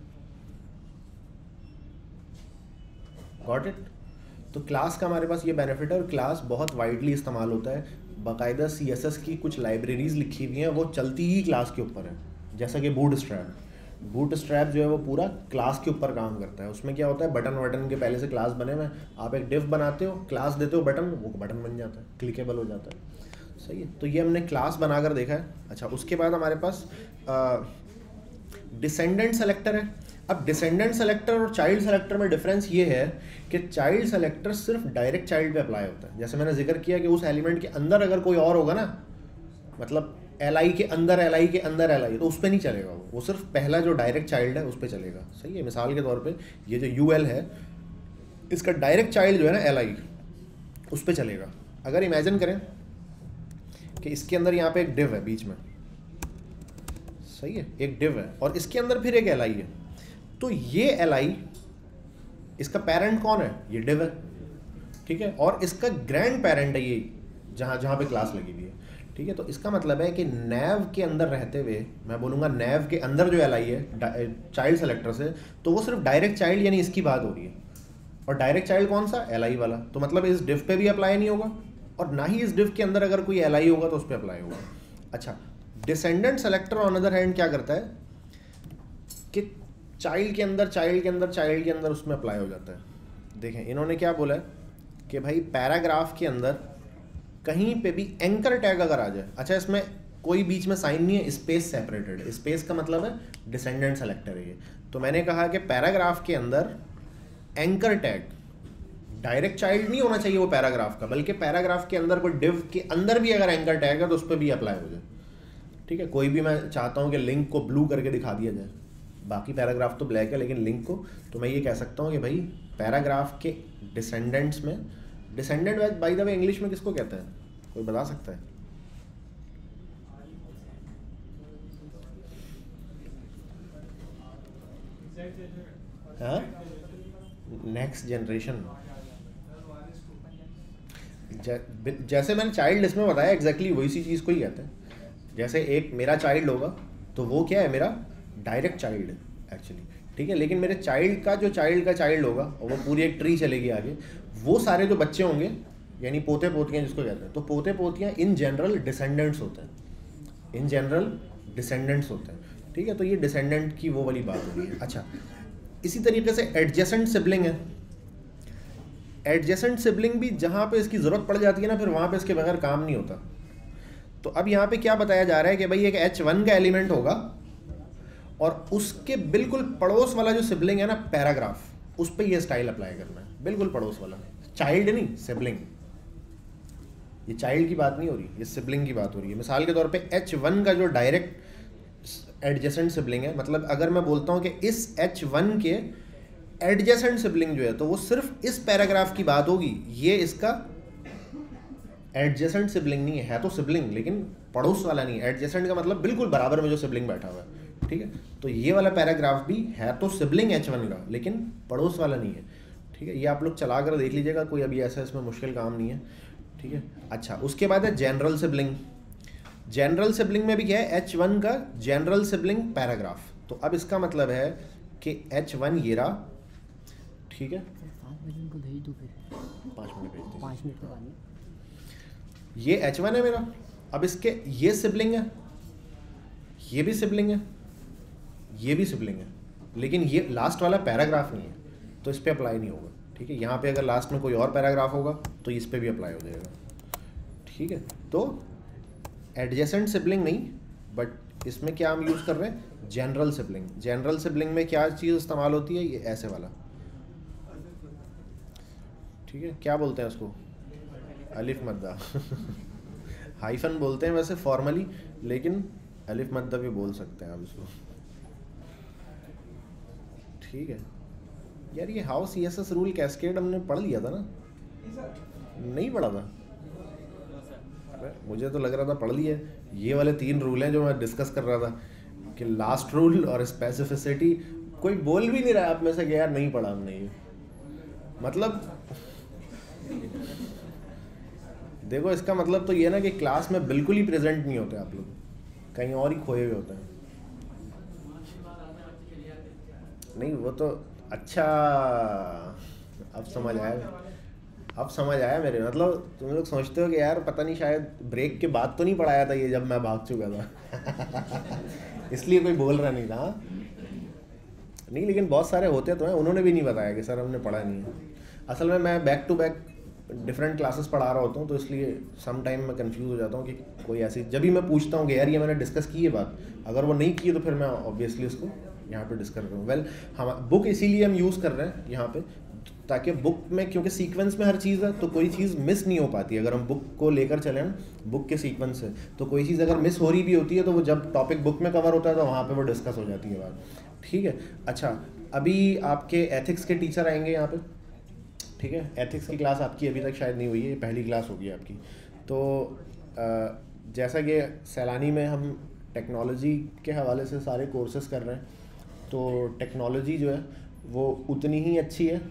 गॉट इट। तो क्लास का हमारे पास ये बेनिफिट है, और क्लास बहुत वाइडली इस्तेमाल होता है। बाकायदा CSS की कुछ लाइब्रेरीज लिखी हुई हैं, वो चलती ही क्लास के ऊपर है, जैसा कि बूटस्ट्रैप जो है वो पूरा क्लास के ऊपर काम करता है। उसमें क्या होता है, बटन के पहले से क्लास बने हुए, आप एक डिव बनाते हो, क्लास देते हो बटन, वो बटन बन जाता है, क्लिकेबल हो जाता है, सही है। तो ये हमने क्लास बनाकर देखा है। अच्छा, उसके बाद हमारे पास डिसेंडेंट सेलेक्टर है। अब डिसेंडेंट सेलेक्टर और चाइल्ड सेलेक्टर में डिफरेंस ये है कि चाइल्ड सेलेक्टर सिर्फ डायरेक्ट चाइल्ड पे अप्लाई होता है। जैसे मैंने जिक्र किया कि उस एलिमेंट के अंदर अगर कोई और होगा ना, मतलब li के अंदर li, तो उस पर नहीं चलेगा, वो सिर्फ पहला जो डायरेक्ट चाइल्ड है उस पर चलेगा, सही है। मिसाल के तौर पे ये जो ul है, इसका डायरेक्ट चाइल्ड जो है ना li, उस पर चलेगा। अगर इमेजिन करें कि इसके अंदर यहाँ पे एक div है बीच में, सही है, एक div है, और इसके अंदर फिर एक li है, तो ये li, इसका पेरेंट कौन है, ये div है, ठीक है, और इसका ग्रैंड पेरेंट है ये जहाँ पे क्लास लगी हुई है। ठीक है, तो इसका मतलब है कि नैव के अंदर रहते हुए, मैं बोलूँगा नैव के अंदर जो एल आई है चाइल्ड सेलेक्टर से, तो वो सिर्फ डायरेक्ट चाइल्ड यानी इसकी बात हो रही है। और डायरेक्ट चाइल्ड कौन सा? एल आई वाला। तो मतलब इस डिफ पे भी अप्लाई नहीं होगा, और ना ही इस डिफ के अंदर अगर कोई एल आई होगा तो उस पर अप्लाई होगा। अच्छा, descendant selector on other hand क्या करता है कि चाइल्ड के अंदर चाइल्ड के अंदर चाइल्ड के अंदर उसमें अप्लाई हो जाता है। देखें इन्होंने क्या बोला है कि भाई पैराग्राफ के अंदर कहीं पे भी एंकर टैग अगर आ जाए, अच्छा इसमें कोई बीच में साइन नहीं है, स्पेस सेपरेटेड है, स्पेस का मतलब है डिसेंडेंट सेलेक्टर है ये। तो मैंने कहा कि पैराग्राफ के अंदर एंकर टैग, डायरेक्ट चाइल्ड नहीं होना चाहिए वो पैराग्राफ का, बल्कि पैराग्राफ के अंदर कोई डिव के अंदर भी अगर एंकर टैग है तो उस पर भी अप्लाई हो जाए। ठीक है, कोई भी, मैं चाहता हूँ कि लिंक को ब्लू करके दिखा दिया जाए, बाकी पैराग्राफ तो ब्लैक है लेकिन लिंक को, तो मैं ये कह सकता हूँ कि भाई पैराग्राफ के डिसेंडेंट्स में, descendant by the way English में किसको कहते हैं, कोई बता सकता है? हाँ, नेक्स्ट जनरेशन। जैसे मैंने चाइल्ड इसमें बताया एग्जैक्टली वही सी चीज़ को ही कहते हैं। जैसे एक मेरा चाइल्ड होगा तो वो क्या है, मेरा डायरेक्ट चाइल्ड है एक्चुअली, ठीक है, लेकिन मेरे चाइल्ड का जो चाइल्ड का चाइल्ड होगा और वो पूरी एक ट्री चलेगी आगे, वो सारे जो बच्चे होंगे यानी पोते पोतियाँ जिसको कहते हैं, तो पोते पोतियाँ इन जनरल डिसेंडेंट्स होते हैं, इन जनरल डिसेंडेंट्स होते हैं। ठीक है, तो ये डिसेंडेंट की वो वाली बात हो रही है। अच्छा, इसी तरीके से एडजेसेंट सिबलिंग है। एडजेसेंट सिबलिंग भी जहाँ पे इसकी ज़रूरत पड़ जाती है ना, फिर वहाँ पे इसके बगैर काम नहीं होता। तो अब यहाँ पे क्या बताया जा रहा है कि भाई एक H1 का एलिमेंट होगा और उसके बिल्कुल पड़ोस वाला जो सिबलिंग है ना पैराग्राफ, उस पर ये स्टाइल अप्लाई करना है, बिल्कुल पड़ोस वाला, चाइल्ड नहीं सिबलिंग। ये चाइल्ड की बात नहीं हो रही, ये सिबलिंग की बात हो रही है। मिसाल के तौर पे H1 का जो डायरेक्ट एडजेसेंट सिबलिंग है, मतलब अगर मैं बोलता हूँ कि इस H1 के एडजेसेंट सिबलिंग जो है, तो वो सिर्फ इस पैराग्राफ की बात होगी, ये इसका एडजेसेंट सिबलिंग नहीं है तो सिबलिंग, लेकिन पड़ोस वाला नहीं है। एडजेसेंट का मतलब बिल्कुल बराबर में जो सिबलिंग बैठा हुआ है। ठीक है, तो ये वाला पैराग्राफ भी है तो सिबलिंग H1 का, लेकिन पड़ोस वाला नहीं है। ठीक है, ये आप लोग चला कर देख लीजिएगा, कोई अभी ऐसा इसमें मुश्किल काम नहीं है। ठीक है, अच्छा उसके बाद है जनरल सिबलिंग। जनरल सिबलिंग में भी क्या है, H1 का जनरल सिबलिंग पैराग्राफ। तो अब इसका मतलब है कि H1 ये रहा, ठीक है, 5 मिनट को भेज दो, फिर 5 मिनट भेज दीजिए। 5 मिनट के बाद ये H1 है मेरा। अब इसके ये सिबलिंग है, ये भी सिबलिंग है, ये भी सिबलिंग है, लेकिन ये लास्ट वाला पैराग्राफ नहीं है तो इस पर अप्लाई नहीं होगा। ठीक है, यहाँ पे अगर लास्ट में कोई और पैराग्राफ होगा तो इस पर भी अप्लाई हो जाएगा। ठीक है, तो एडजेसेंट सिबलिंग नहीं, बट इसमें क्या हम यूज़ कर रहे हैं, जनरल सिबलिंग। जनरल सिबलिंग में क्या चीज़ इस्तेमाल होती है, ये ऐसे वाला, ठीक है, क्या बोलते हैं उसको, अलिफ मद्दा हाइफन बोलते हैं वैसे फॉर्मली, लेकिन अलिफ मद्दा भी बोल सकते हैं आप इसको। ठीक है यार, ये हाउ CSS रूल कैस्केड हमने पढ़ लिया था ना, नहीं पढ़ा था? अरे मुझे तो लग रहा था पढ़ लिया। ये वाले 3 रूल हैं जो मैं डिस्कस कर रहा था कि लास्ट रूल और स्पेसिफिसिटी, कोई बोल भी नहीं रहा आप में से कि यार नहीं पढ़ा हमने ये। मतलब देखो, इसका मतलब तो ये ना कि क्लास में बिल्कुल ही प्रेजेंट नहीं होते आप लोग, कहीं और ही खोए हुए होते हैं। नहीं वो तो अच्छा, अब समझ आया, अब समझ आया मेरे, मतलब तुम लोग सोचते हो कि यार पता नहीं शायद ब्रेक के बाद तो नहीं पढ़ाया था ये, जब मैं भाग चुका था इसलिए कोई बोल रहा नहीं था। नहीं, लेकिन बहुत सारे होते तो हैं, उन्होंने भी नहीं बताया कि सर हमने पढ़ा नहीं है। असल में मैं back to back different classes पढ़ा रहा होता हूँ, तो इसलिए सम टाइम मैं कंफ्यूज हो जाता हूँ कि कोई ऐसी, जब भी मैं पूछता हूँ कि यार ये मैंने डिस्कस की है बात, अगर वो नहीं की है तो फिर मैं ऑब्वियसली उसको यहाँ पे डिस्कस कर रहा हूँ। वेल, हम बुक इसीलिए हम यूज़ कर रहे हैं यहाँ पे, ताकि बुक में, क्योंकि सीक्वेंस में हर चीज़ है तो कोई चीज़ मिस नहीं हो पाती। अगर हम बुक को लेकर चलें ना, बुक के सीक्वेंस से, तो कोई चीज़ अगर मिस हो रही भी होती है तो वो जब टॉपिक बुक में कवर होता है तो वहाँ पे वो डिस्कस हो जाती है बात। ठीक है, अच्छा अभी आपके एथिक्स के टीचर आएंगे यहाँ पे, ठीक है, एथिक्स की क्लास आपकी अभी तक शायद नहीं हुई है, पहली क्लास होगी आपकी। तो जैसा कि सैलानी में हम टेक्नोलॉजी के हवाले से सारे कोर्सेज कर रहे हैं, तो टेक्नोलॉजी जो है वो उतनी ही अच्छी है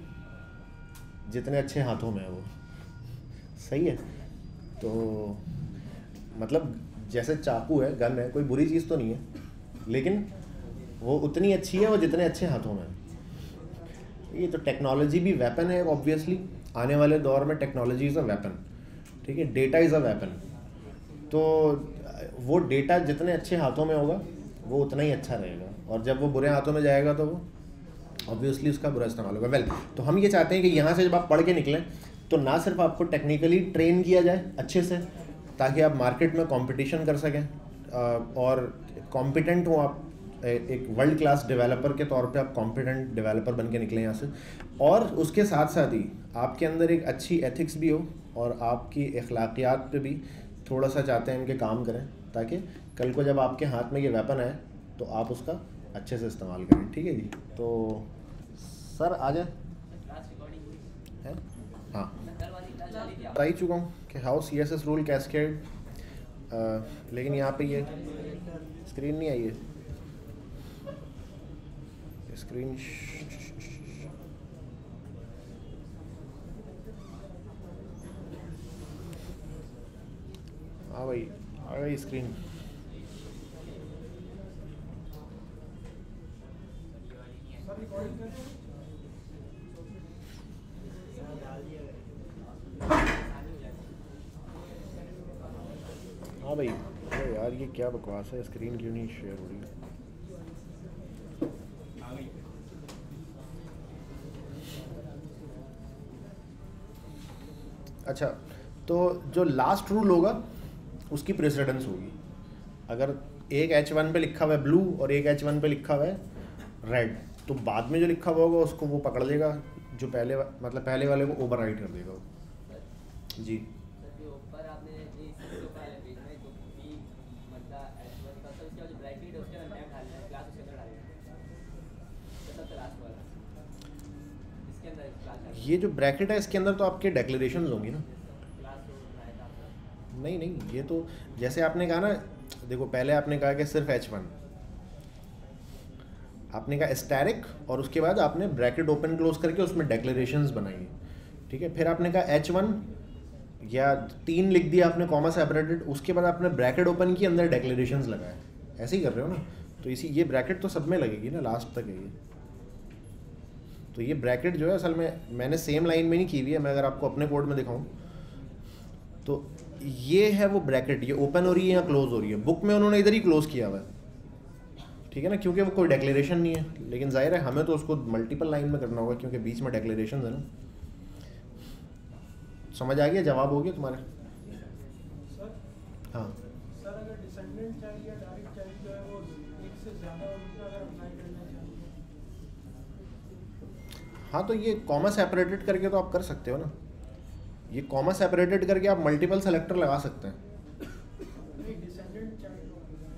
जितने अच्छे हाथों में है वो, सही है। तो मतलब जैसे चाकू है, गन है, कोई बुरी चीज़ तो नहीं है, लेकिन वो उतनी अच्छी है वो जितने अच्छे हाथों में है। ये तो टेक्नोलॉजी भी वेपन है ऑब्वियसली, आने वाले दौर में टेक्नोलॉजी इज़ अ वेपन, ठीक है, डेटा इज़ अ वेपन। तो वो डेटा जितने अच्छे हाथों में होगा वो उतना ही अच्छा रहेगा, और जब वो बुरे हाथों में जाएगा तो वो ऑब्वियसली उसका बुरा इस्तेमाल होगा। वेल, तो हम ये चाहते हैं कि यहाँ से जब आप पढ़ के निकलें तो ना सिर्फ आपको टेक्निकली ट्रेन किया जाए अच्छे से ताकि आप मार्केट में कंपटीशन कर सकें और कॉम्पिटेंट हो आप, एक वर्ल्ड क्लास डेवलपर के तौर पे आप कॉम्पिटेंट डेवलपर बन के निकलें यहाँ से, और उसके साथ साथ ही आपके अंदर एक अच्छी एथिक्स भी हो और आपकी अखलाकियात पे भी थोड़ा सा चाहते हैं इनके काम करें, ताकि कल को जब आपके हाथ में ये वेपन आए तो आप उसका अच्छे से इस्तेमाल करें। ठीक है जी, तो सर आ जाए है। हाँ, बता ही चुका हूँ कि हाउ CSS रूल कैस्केड, लेकिन यहाँ पे ये स्क्रीन नहीं आई है, स्क्रीन हाँ भाई आ गई स्क्रीन। हाँ भाई, अरे यार ये क्या बकवास है, स्क्रीन क्यों नहीं शेयर हो रही? अच्छा, तो जो लास्ट रूल होगा उसकी प्रेसिडेंस होगी। अगर एक H1 पे लिखा हुआ है ब्लू और एक H1 पे लिखा हुआ है रेड, तो बाद में जो लिखा हुआ होगा उसको वो पकड़ लेगा, जो मतलब पहले वाले को ओवरराइड कर देगा वो। जी ये जो ब्रैकेट है इसके अंदर तो आपके डेक्लेरेशंस होंगी ना। नहीं नहीं, ये तो जैसे आपने कहा ना, देखो पहले आपने कहा कि सिर्फ H1, आपने कहा स्टैरिक, और उसके बाद आपने ब्रैकेट ओपन क्लोज करके उसमें डेक्लेरेशंस बनाई, ठीक है। फिर आपने कहा H1 या 3 लिख दिया आपने कॉमा सेपरेटेड, उसके बाद आपने ब्रैकेट ओपन की अंदर डेक्लेरेशंस लगाए, ऐसे ही कर रहे हो ना। तो इसी ये ब्रैकेट तो सब में लगेगी ना, लास्ट तक है ये। तो ये ब्रैकेट जो है असल में मैंने सेम लाइन में नहीं की हुई है, मैं अगर आपको अपने कोड में दिखाऊं तो ये है वो ब्रैकेट, ये ओपन हो रही है या क्लोज हो रही है। बुक में उन्होंने इधर ही क्लोज किया हुआ है, ठीक है ना, क्योंकि वो कोई डेक्लेरेशन नहीं है, लेकिन जाहिर है हमें तो उसको मल्टीपल लाइन में करना होगा क्योंकि बीच में डेक्लेरेशन है ना। समझ आ गया, जवाब हो गया तुम्हारे? हाँ सर, अगर डिसेंडेंट चाइल्ड या डायरेक्ट चाइल्ड जो है वो एक से ज़्यादा उनका अगर अप्लाई करना चाहिए, हाँ, तो ये कॉमा सेपरेटेड करके तो आप कर सकते हो ना, ये कॉमा सेपरेटेड करके आप मल्टीपल सेलेक्टर लगा सकते हैं। डिसेंडेंट चाइल्ड,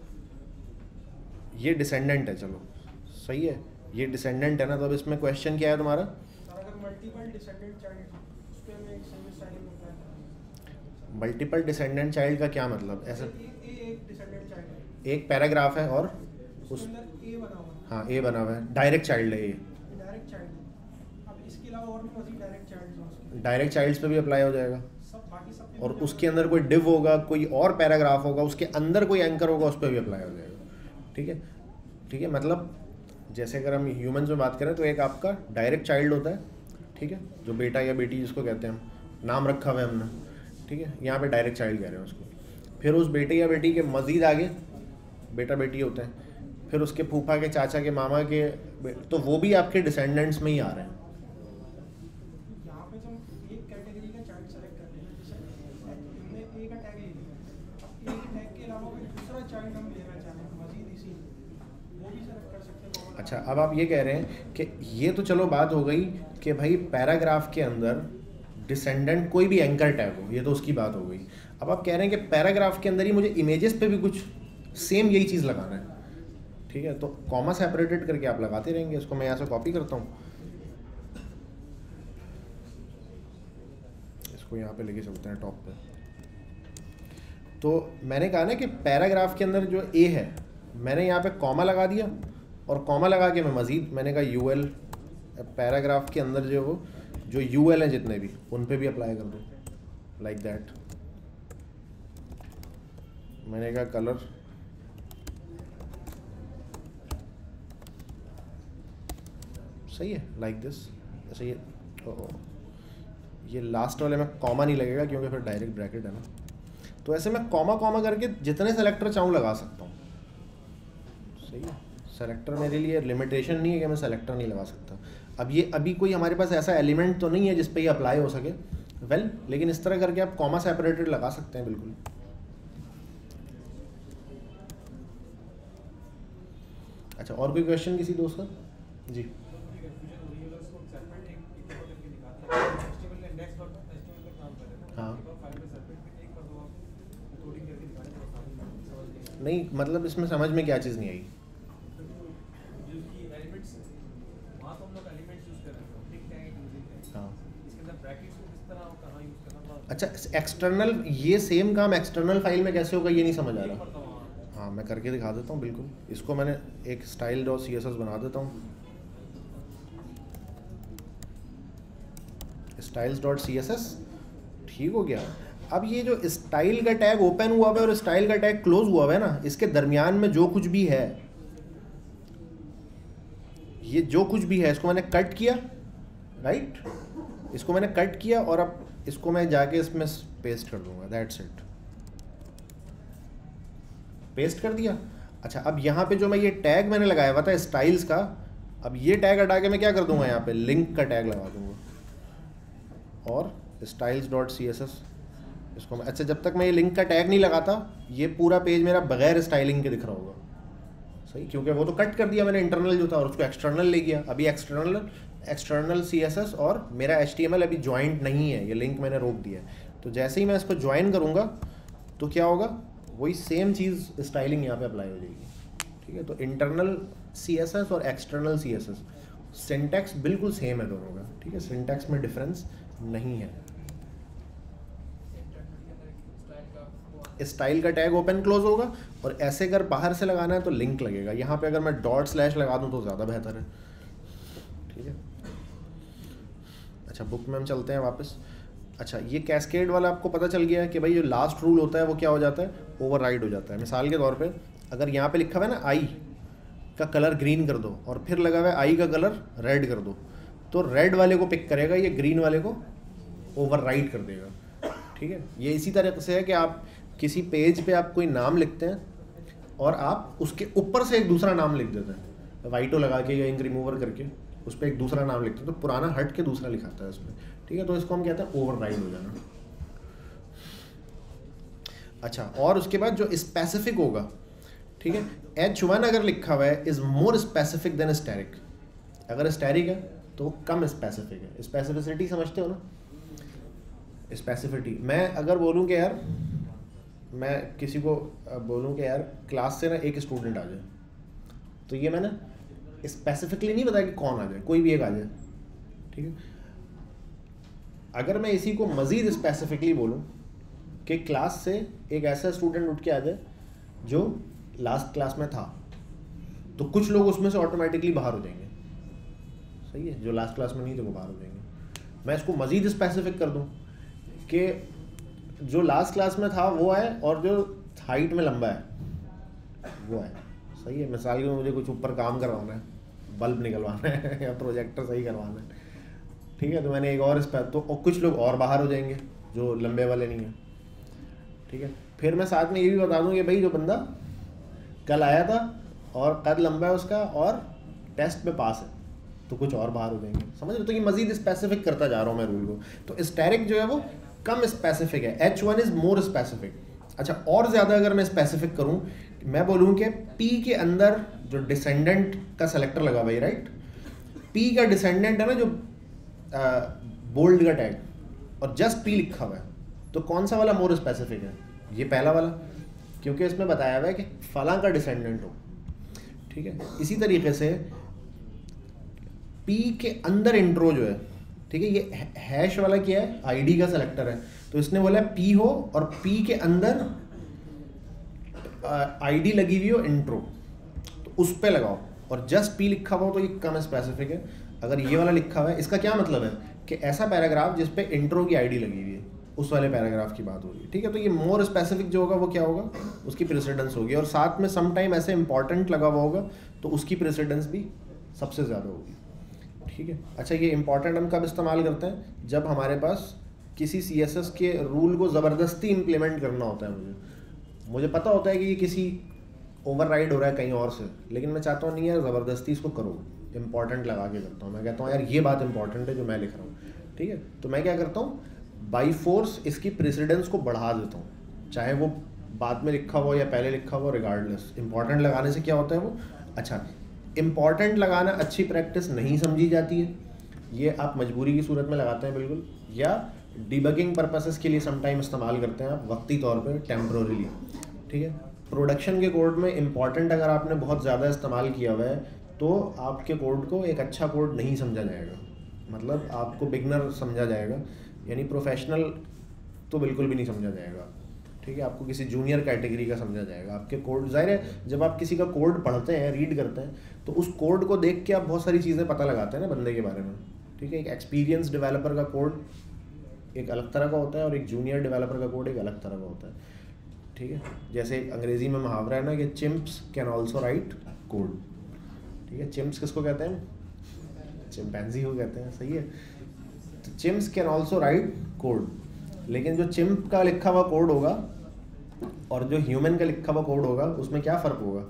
ये डिसेंडेंट है, चलो सही है, ये डिसेंडेंट है ना, तो अब इसमें क्वेश्चन क्या है तुम्हारा? सर अगर मल्टीपल डिसेंडेंट चाइल्ड उस पर मैं एक सर्विस चाइल्ड अप्लाई करूँ। मल्टीपल डिसेंडेंट चाइल्ड का क्या मतलब? ऐसे एक डिसेंडेंट चाइल्ड है, एक पैराग्राफ है और उसके अंदर ए बना हुआ है। हाँ, ए बना हुआ है, डायरेक्ट चाइल्ड है ये, डायरेक्ट चाइल्ड है। अब इसके अलावा और भी मजीद डायरेक्ट चाइल्ड हैं उसके, डायरेक्ट चाइल्ड्स पे भी अप्लाई हो जाएगा। सब बाकी सब पे और भी उसके अंदर कोई डिव होगा, कोई और पैराग्राफ होगा, उसके अंदर कोई एंकर होगा, उस पर भी अप्लाई हो जाएगा। ठीक है, ठीक है, मतलब जैसे अगर हम ह्यूमंस में बात करें तो एक आपका डायरेक्ट चाइल्ड होता है, ठीक है, जो बेटा या बेटी जिसको कहते हैं हम, नाम रखा हुआ है हमने, ठीक है, यहाँ पे डायरेक्ट चाइल्ड कह रहे हैं उसको। फिर उस बेटे या बेटी के मज़ीद आगे बेटा बेटी होते हैं, फिर उसके फूफा के, चाचा के, मामा के, तो वो भी आपके डिसेंडेंट्स में ही आ रहे हैं। यहाँ पे तो एक कैटेगरी का चाइल्ड सेलेक्ट कर लेना, जैसे हमने ए का टैग ले लिया, अब ए के टैग के अलावा कोई दूसरा चाइल्ड हम लेना चाहें मजीद इसी, वो भी सेलेक्ट कर सकते हैं। अच्छा, अब आप ये कह रहे हैं कि ये तो चलो बात हो गई कि भाई पैराग्राफ के अंदर डिसेंडेंट कोई भी एंकर टैग हो, ये तो उसकी बात हो गई। अब आप कह रहे हैं कि पैराग्राफ के अंदर ही मुझे इमेजेस पे भी कुछ सेम यही चीज़ लगाना है, ठीक है, तो कॉमा सेपरेटेड करके आप लगाते रहेंगे। इसको मैं यहाँ से कॉपी करता हूँ, इसको यहाँ पे लेके चलते हैं टॉप पे। तो मैंने कहा ना कि पैराग्राफ के अंदर जो ए है, मैंने यहाँ पे कॉमा लगा दिया, और कॉमा लगा के मैं मज़ीद मैंने कहा यूएल, पैराग्राफ के अंदर जो वो जो यूएल हैं जितने भी, उन पे भी अप्लाई कर दो, लाइक दैट। मैंने कहा कलर सही है, लाइक दिस, ऐसे ये लास्ट वाले में कॉमा नहीं लगेगा क्योंकि फिर डायरेक्ट ब्रैकेट है ना, तो ऐसे मैं कॉमा कॉमा करके जितने सेलेक्टर चाहूँ लगा सकता हूँ। सही है, सेलेक्टर मेरे लिए लिमिटेशन नहीं है कि मैं सेलेक्टर नहीं लगा सकता। अब ये अभी कोई हमारे पास ऐसा एलिमेंट तो नहीं है जिस पे ये अप्लाई हो सके, लेकिन इस तरह करके आप कॉमा सेपरेटेड लगा सकते हैं बिल्कुल। अच्छा, और कोई क्वेश्चन किसी दोस्त का? जी हाँ, नहीं मतलब इसमें समझ में क्या चीज़ नहीं आई? हाँ, अच्छा एक्सटर्नल, ये सेम काम एक्सटर्नल फाइल में कैसे होगा ये नहीं समझ आ रहा। हाँ मैं करके दिखा देता हूँ बिल्कुल। इसको मैंने एक style.css बना देता हूँ, styles.css, ठीक हो गया। अब ये जो स्टाइल का टैग ओपन हुआ है और स्टाइल का टैग क्लोज हुआ है ना, इसके दरमियान में जो कुछ भी है, ये जो कुछ भी है इसको मैंने कट किया, राइट, इसको मैंने कट किया और अब इसको मैं जाके इसमें पेस्ट कर दूंगा, दैट्स इट, पेस्ट कर दिया। अच्छा, अब यहाँ पे जो मैं ये टैग मैंने लगाया हुआ था स्टाइल्स का, अब ये टैग हटा के मैं क्या कर दूंगा, यहाँ पे लिंक का टैग लगा दूंगा और styles.css इसको मैं, अच्छा जब तक मैं ये लिंक का टैग नहीं लगाता ये पूरा पेज मेरा बगैर स्टाइलिंग के दिख रहा होगा। सही, क्योंकि वो तो कट कर दिया मैंने इंटरनल जो था और उसको एक्सटर्नल ले गया। अभी एक्सटर्नल CSS और मेरा HTML अभी ज्वाइंट नहीं है, ये लिंक मैंने रोक दिया है। तो जैसे ही मैं इसको ज्वाइन करूँगा तो क्या होगा, वही सेम चीज़ स्टाइलिंग यहाँ पे अप्लाई हो जाएगी। ठीक है, तो इंटरनल CSS और एक्सटर्नल CSS सिंटैक्स बिल्कुल सेम है दोनों का। ठीक है, सिंटैक्स में डिफरेंस नहीं है। स्टाइल का टैग ओपन क्लोज होगा और ऐसे अगर बाहर से लगाना है तो लिंक लगेगा। यहाँ पे अगर मैं डॉट/ लगा दूँ तो ज़्यादा बेहतर है। ठीक है, अच्छा बुक में हम चलते हैं वापस। अच्छा, ये कैस्केड वाला आपको पता चल गया है कि भाई जो लास्ट रूल होता है वो क्या हो जाता है, ओवरराइड हो जाता है। मिसाल के तौर पे अगर यहाँ पे लिखा हुआ है ना आई का कलर ग्रीन कर दो और फिर लगा हुआ है आई का कलर रेड कर दो, तो रेड वाले को पिक करेगा, ये ग्रीन वाले को ओवरराइड कर देगा। ठीक है, ये इसी तरह से है कि आप किसी पेज पे आप कोई नाम लिखते हैं और आप उसके ऊपर से एक दूसरा नाम लिख देते हैं, वाइटो लगा के या इंक रिमूवर करके उस पर एक दूसरा नाम लिखते हैं, तो पुराना हट के दूसरा लिखाता है उसमें। ठीक है, तो इसको हम कहते हैं ओवरराइड हो जाना। अच्छा, और उसके बाद जो स्पेसिफिक होगा, ठीक है, H1 अगर लिखा हुआ है is more specific than static. अगर स्टैटिक है तो वो कम स्पेसिफिक है। स्पेसिफिसिटी समझते हो ना, स्पेसिफिटी। मैं अगर बोलूँ कि यार, मैं किसी को बोलूँ कि यार क्लास से ना एक स्टूडेंट आ जाए, तो ये मैंने स्पेसिफिकली नहीं बताया कि कौन आ जाए, कोई भी एक आ जाए। ठीक है, अगर मैं इसी को मज़ीद स्पेसिफिकली बोलूँ कि क्लास से एक ऐसा स्टूडेंट उठ के आ जाए जो लास्ट क्लास में था, तो कुछ लोग उसमें से ऑटोमेटिकली बाहर हो जाएंगे। सही है, जो लास्ट क्लास में नहीं थे वो बाहर हो जाएंगे। मैं इसको मज़ीद स्पेसिफिक कर दूँ कि जो लास्ट क्लास में था वो है और जो हाइट में लंबा है वो है। सही है, मिसाल के मुझे कुछ ऊपर काम करवाना है, बल्ब निकलवाना है या प्रोजेक्टर सही करवाना है। ठीक है, तो मैंने एक और तो कुछ लोग और बाहर हो जाएंगे जो लंबे वाले नहीं हैं। ठीक है, फिर मैं साथ में ये भी बता दूँ कि भाई जो बंदा कल आया था और कद लंबा है उसका और टेस्ट में पास है, तो कुछ और बाहर हो जाएंगे। समझ रहे हो, तो ये मज़ीद स्पेसिफिक करता जा रहा हूँ मैं रूल को। तो स्टैटिक जो है वो कम स्पेसिफिक है, H1 इज़ मोर स्पेसिफिक। अच्छा, और ज़्यादा अगर मैं स्पेसिफिक करूँ, मैं बोलूँ कि P के अंदर जो डिसेंडेंट का सेलेक्टर लगा भाई, राइट, P का डिसेंडेंट है ना जो बोल्ड का टैग, और जस्ट P लिखा हुआ है, तो कौन सा वाला मोर स्पेसिफिक है? ये पहला वाला, क्योंकि इसमें बताया हुआ है कि फलां का डिसेंडेंट हो। ठीक है, इसी तरीके से P के अंदर इंट्रो जो है, ठीक है, ये हैश वाला क्या है, आईडी का सेलेक्टर है, तो इसने बोला P हो और P के अंदर आईडी लगी हुई हो इंट्रो, तो उस पे लगाओ। और जस्ट P लिखा हुआ हो तो ये कम स्पेसिफिक है। अगर ये वाला लिखा हुआ है, इसका क्या मतलब है कि ऐसा पैराग्राफ जिस पे इंट्रो की आईडी लगी हुई है उस वाले पैराग्राफ की बात हो रही है, ठीक है। तो ये मोर स्पेसिफिक जो होगा वो क्या होगा, उसकी प्रेसिडेंस होगी, और साथ में सम टाइम ऐसे इंपॉर्टेंट लगा हुआ होगा तो उसकी प्रेसिडेंस भी सबसे ज़्यादा होगी, ठीक है। अच्छा, ये इंपॉर्टेंट हम कब इस्तेमाल करते हैं, जब हमारे पास किसी CSS के रूल को ज़बरदस्ती इम्प्लीमेंट करना होता है। मुझे पता होता है कि ये किसी ओवरराइड हो रहा है कहीं और से, लेकिन मैं चाहता हूँ नहीं यार ज़बरदस्ती इसको करो, इंपॉर्टेंट लगा के करता हूँ। मैं कहता हूँ यार ये बात इंपॉर्टेंट है जो मैं लिख रहा हूँ, ठीक है। तो मैं क्या करता हूँ, बाई फोर्स इसकी प्रेसिडेंस को बढ़ा देता हूँ, चाहे वो बाद में लिखा हो या पहले लिखा हो, रिगार्डलेस। इंपॉर्टेंट लगाने से क्या होता है वो, अच्छा, इंपॉर्टेंट लगाना अच्छी प्रैक्टिस नहीं समझी जाती है, ये आप मजबूरी की सूरत में लगाते हैं बिल्कुल, या डिबगिंग पर्पसेस के लिए समटाइम इस्तेमाल करते हैं आप वक्ती तौर पे, टेम्पररीली, ठीक है। प्रोडक्शन के कोड में इंपॉर्टेंट अगर आपने बहुत ज़्यादा इस्तेमाल किया हुआ है तो आपके कोड को एक अच्छा कोड नहीं समझा जाएगा, मतलब आपको बिगनर समझा जाएगा, यानी प्रोफेशनल तो बिल्कुल भी नहीं समझा जाएगा, ठीक है। आपको किसी जूनियर कैटेगरी का समझा जाएगा। आपके कोड, जाहिर है जब आप किसी का कोड पढ़ते हैं, रीड करते हैं, तो उस कोड को देख के आप बहुत सारी चीज़ें पता लगाते हैं ना बंदे के बारे में, ठीक है। एक एक्सपीरियंस डेवलपर का कोड एक अलग तरह का होता है और एक जूनियर डेवलपर का कोड एक अलग तरह का होता है, ठीक है। जैसे अंग्रेजी में मुहावरा है ना कि chimps can also write code, ठीक है। चिम्प्स किसको कहते हैं, चिंपैंजी को कहते हैं, सही है। तो chimps can also write code, लेकिन जो चिम्प का लिखा हुआ कोड होगा और जो ह्यूमन का लिखा हुआ कोड होगा उसमें क्या फ़र्क होगा।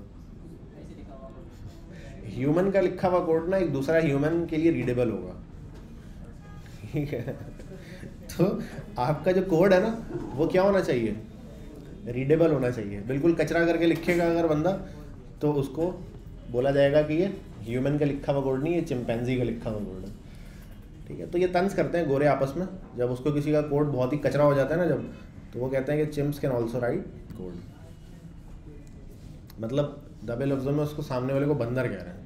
ह्यूमन का लिखा हुआ कोड ना एक दूसरा ह्यूमन के लिए रीडेबल होगा, ठीक है। तो आपका जो कोड है ना वो क्या होना चाहिए, रीडेबल होना चाहिए। बिल्कुल कचरा करके लिखेगा अगर बंदा तो उसको बोला जाएगा कि ये ह्यूमन का लिखा हुआ कोड नहीं, ये चिंपैंजी का लिखा हुआ कोड है, ठीक है। तो ये तंज करते हैं गोरे आपस में, जब उसको किसी का कोड बहुत ही कचरा हो जाता है ना जब, तो वो कहते हैं कि chimps can also write code, मतलब दबे लफ्जों में उसको सामने वाले को बंदर कह रहे हैं।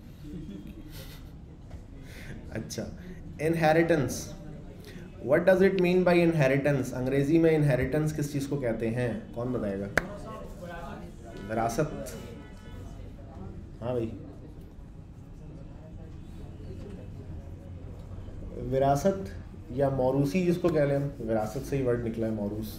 अच्छा, inheritance, what does it mean by inheritance. अंग्रेजी में इनहेरिटेंस किस चीज़ को कहते हैं, कौन बताएगा। विरासत, हाँ भाई, विरासत या मौरूसी जिसको कह लें हम, विरासत से ही वर्ड निकला है मौरूस।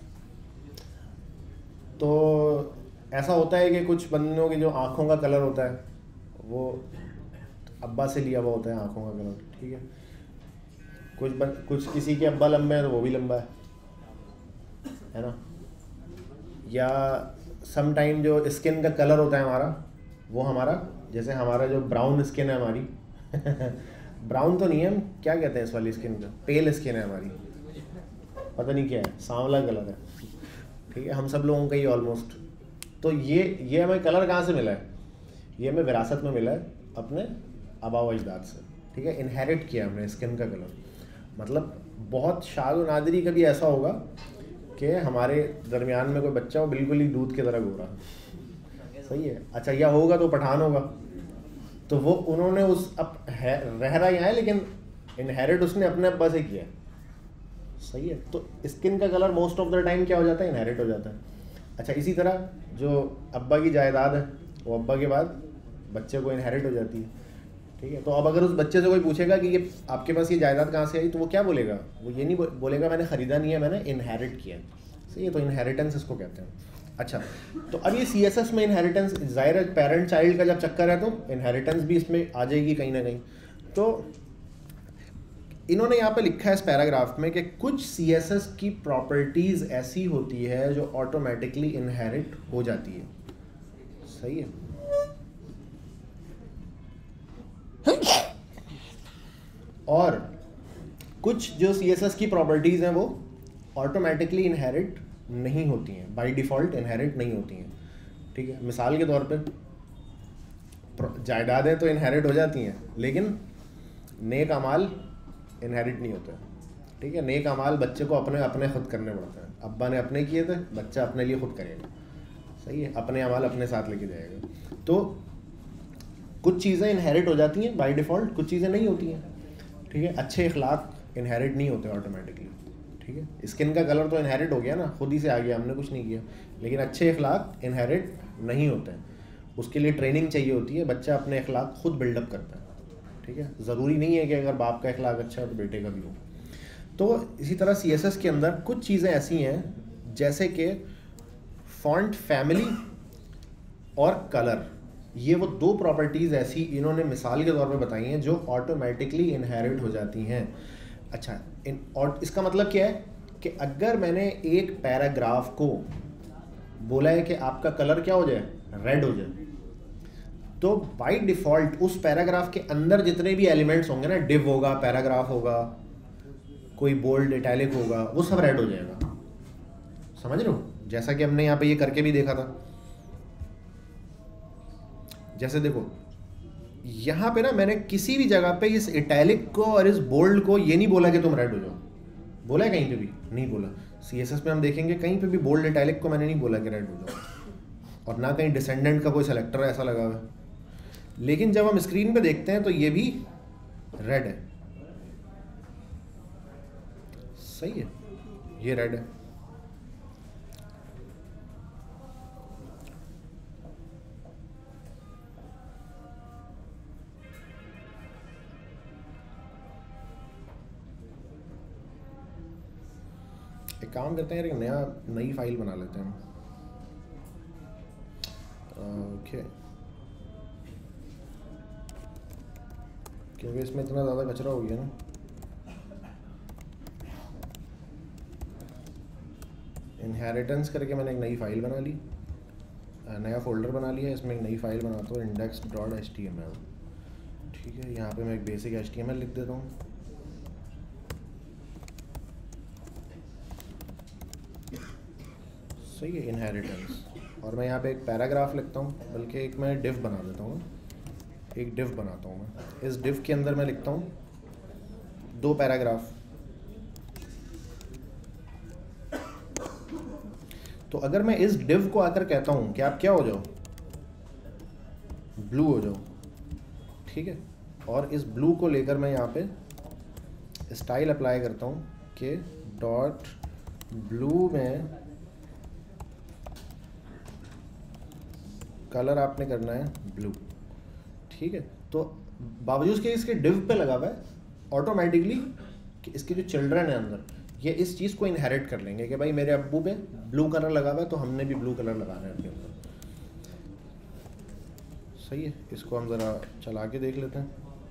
तो ऐसा होता है कि कुछ बंदों की जो आँखों का कलर होता है वो अब्बा से लिया हुआ होता है, आँखों का कलर, ठीक है। कुछ किसी के अब्बा लंबे हैं तो वो भी लंबा है ना। या सम टाइम जो स्किन का कलर होता है हमारा, वो हमारा, जैसे हमारा जो ब्राउन स्किन है हमारी ब्राउन तो नहीं है, हम क्या कहते हैं इस वाली स्किन का, पेल स्किन है हमारी, पता नहीं क्या है, सांवला कलर है, ठीक है। हम सब लोगों का ही ऑलमोस्ट। तो ये हमें कलर कहाँ से मिला है, ये हमें विरासत में मिला है अपने आबा व अजदाद से, ठीक है। इनहेरिट किया हमने स्किन का कलर, मतलब बहुत शाद व नादरी कभी ऐसा होगा कि हमारे दरमियान में कोई बच्चा हो बिल्कुल ही दूध की तरह गोरा, सही है। अच्छा, या होगा तो पठान होगा, तो वो उन्होंने उस रह रहा यहाँ है लेकिन इनहेरिट उसने अपने अब्बा से किया, सही है। तो स्किन का colour most of the time क्या हो जाता है, इनहेरिट हो जाता है। अच्छा, इसी तरह जो अब्बा की जायदाद है वो अब्बा के बाद बच्चे को इनहेरिट हो जाती है, ठीक है। तो अब अगर उस बच्चे से कोई पूछेगा कि ये आपके पास ये जायदाद कहाँ से आई, तो वो क्या बोलेगा, वो ये नहीं बोलेगा मैंने ख़रीदा नहीं है, मैंने इनहेरिट किया, सही है। तो इनहेरिटेंस इसको कहते हैं। अच्छा, तो अब ये CSS में इनहेरिटेंस, ज़ाहिर है पेरेंट चाइल्ड का जब चक्कर है तो इनहेरिटेंस भी इसमें आ जाएगी कहीं ना कहीं। तो इन्होंने यहाँ पे लिखा है इस पैराग्राफ में कि कुछ CSS की प्रॉपर्टीज़ ऐसी होती है जो ऑटोमेटिकली इनहेरिट हो जाती है, सही है। और कुछ जो CSS की प्रॉपर्टीज़ हैं वो ऑटोमेटिकली इनहेरिट नहीं होती हैं, बाय डिफ़ॉल्ट इनहेरिट नहीं होती हैं, ठीक है। मिसाल के तौर पे जायदादें तो इनहेरिट हो जाती हैं लेकिन नेक अमाल इनहेरिट नहीं होते, ठीक है। नेक अमाल बच्चे को अपने अपने खुद करने पड़ते हैं, अब्बा ने अपने किए थे, बच्चा अपने लिए खुद करेगा, सही है। अपने अमाल अपने साथ लेके जाएगा। तो कुछ चीज़ें इनहेरिट हो जाती हैं बाय डिफ़ॉल्ट, कुछ चीज़ें नहीं होती हैं, ठीक है। अच्छे इखलाक इनहेरिट नहीं होते ऑटोमेटिकली, ठीक है। स्किन का कलर तो इनहेरिट हो गया ना, खुद ही से आ गया, हमने कुछ नहीं किया, लेकिन अच्छे इखलाक इनहेरिट नहीं होते हैं, उसके लिए ट्रेनिंग चाहिए होती है, बच्चा अपने इखलाक खुद बिल्डअप करता है, ठीक है। ज़रूरी नहीं है कि अगर बाप का इखलाक अच्छा है तो बेटे का भी हो। तो इसी तरह CSS के अंदर कुछ चीज़ें ऐसी हैं जैसे कि फॉन्ट फैमिली और कलर, ये वो दो प्रॉपर्टीज़ ऐसी इन्होंने मिसाल के तौर पे बताई हैं जो ऑटोमेटिकली इनहेरिट हो जाती हैं। अच्छा, और इसका मतलब क्या है कि अगर मैंने एक पैराग्राफ को बोला है कि आपका कलर क्या हो जाए, रेड हो जाए, तो बाय डिफ़ॉल्ट उस पैराग्राफ के अंदर जितने भी एलिमेंट्स होंगे ना, डिव होगा, पैराग्राफ होगा, कोई बोल्ड इटैलिक होगा, वो सब रेड हो जाएगा। समझ रहे हो? जैसा कि हमने यहाँ पे ये करके भी देखा था। जैसे देखो यहाँ पे ना मैंने किसी भी जगह पे इस इटैलिक को और इस बोल्ड को ये नहीं बोला कि तुम रेड हो जाओ, बोला है कहीं पे भी नहीं बोला। CSS में हम देखेंगे कहीं पे भी बोल्ड इटैलिक को मैंने नहीं बोला कि रेड हो जाओ, और ना कहीं डिसेंडेंट का कोई सेलेक्टर ऐसा लगा हुआ है। लेकिन जब हम स्क्रीन पे देखते हैं तो ये भी रेड है। सही है, ये रेड है। एक काम करते हैं, एक नई फाइल बना लेते हैं। ओके, क्योंकि इसमें इतना ज़्यादा कचरा हो गया ना। इनहेरिटेंस करके मैंने एक नई फाइल बना ली, नया फोल्डर बना लिया। इसमें एक नई फाइल बनाता हूँ, index.html। ठीक है, यहाँ पे मैं एक बेसिक HTML लिख देता हूँ। सही है, इनहेरिटेंस। और मैं यहाँ पे एक पैराग्राफ लिखता हूँ, बल्कि एक मैं डिव बना देता हूँ, एक डिव बनाता हूँ मैं। इस डिव के अंदर मैं लिखता हूँ 2 पैराग्राफ। तो अगर मैं इस डिव को आकर कहता हूँ कि आप क्या हो जाओ, ब्लू हो जाओ, ठीक है, और इस ब्लू को लेकर मैं यहाँ पे स्टाइल अप्लाई करता हूँ कि डॉट ब्लू में कलर आपने करना है ब्लू, ठीक है। तो बावजूद के इसके डिव पे लगा हुआ है, ऑटोमेटिकली कि इसके जो चिल्ड्रन है अंदर, ये इस चीज़ को इनहेरिट कर लेंगे कि भाई मेरे अब्बू पे ब्लू कलर लगा हुआ है तो हमने भी ब्लू कलर लगाना है अपने ऊपर। सही है, इसको हम ज़रा चला के देख लेते हैं।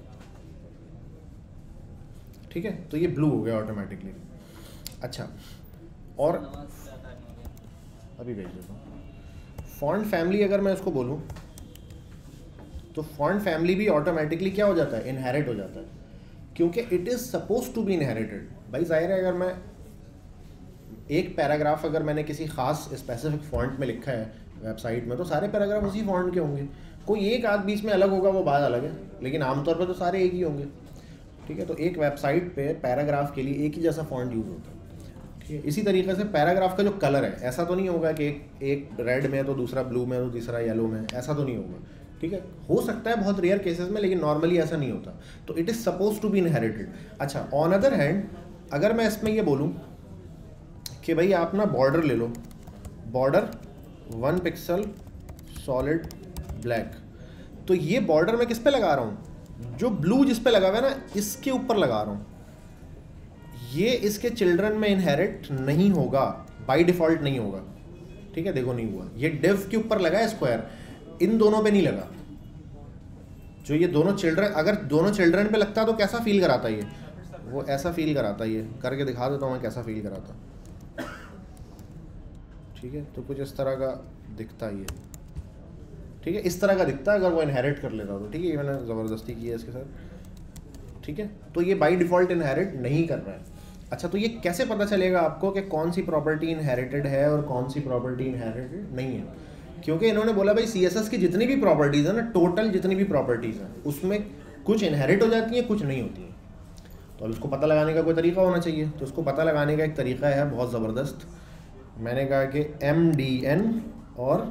ठीक है, तो ये ब्लू हो गया ऑटोमेटिकली। अच्छा, और अभी भेज देता हूँ। फॉन्ट फैमिली अगर मैं उसको बोलूँ तो फॉन्ट फैमिली भी ऑटोमेटिकली क्या हो जाता है, इनहेरिट हो जाता है, क्योंकि it is suppose to be inherited. भाई जाहिर है, अगर मैं एक पैराग्राफ अगर मैंने किसी ख़ास स्पेसिफिक फॉन्ट में लिखा है वेबसाइट में, तो सारे पैराग्राफ उसी फॉन्ट के होंगे। कोई एक आध बीच में अलग होगा, वो बात अलग है, लेकिन आमतौर पर तो सारे एक ही होंगे। ठीक है, तो एक वेबसाइट पे पैराग्राफ के लिए एक ही जैसा फॉन्ट यूज़ होता है। ठीक है, इसी तरीके से पैराग्राफ का जो कलर है, ऐसा तो नहीं होगा कि एक रेड में तो दूसरा ब्लू में तो तीसरा येलो में, ऐसा तो नहीं होगा। ठीक है, हो सकता है बहुत रेयर केसेस में, लेकिन नॉर्मली ऐसा नहीं होता। तो it is suppose to be inherited. अच्छा, ऑन अदर हैंड अगर मैं इसमें ये बोलूँ कि भाई आप ना बॉर्डर ले लो, बॉर्डर 1 पिक्सल सॉलिड ब्लैक, तो ये बॉर्डर मैं किस पे लगा रहा हूँ, जो ब्लू जिस पे लगा हुआ है ना, इसके ऊपर लगा रहा हूँ। ये इसके चिल्ड्रन में इनहेरिट नहीं होगा, बाय डिफ़ॉल्ट नहीं होगा। ठीक है, देखो नहीं हुआ। ये डिव के ऊपर लगा है स्क्वायर, इन दोनों पे नहीं लगा। जो ये दोनों चिल्ड्रन, अगर दोनों चिल्ड्रन पे लगता तो कैसा फील कराता ये, वो ऐसा फील कराता। ये करके दिखा देता हूँ मैं कैसा फील कराता। ठीक है, तो कुछ इस तरह का दिखता ये। ठीक है, इस तरह का दिखता है अगर वो इनहेरिट कर लेता तो। ठीक है, ये मैंने ज़बरदस्ती की है इसके साथ। ठीक है, तो ये बाय डिफ़ॉल्ट इनहेरिट नहीं कर रहा है। अच्छा, तो ये कैसे पता चलेगा आपको कि कौन सी प्रॉपर्टी इनहेरिटेड है और कौन सी प्रॉपर्टी इनहेरिटेड नहीं है? क्योंकि इन्होंने बोला भाई CSS की जितनी भी प्रॉपर्टीज़ है ना, टोटल जितनी भी प्रॉपर्टीज़ हैं, उसमें कुछ इनहेरिट हो जाती हैं, कुछ नहीं होती हैं। तो अब इसको पता लगाने का कोई तरीका होना चाहिए। तो इसको पता लगाने का एक तरीका है बहुत ज़बरदस्त। मैंने कहा कि MDN और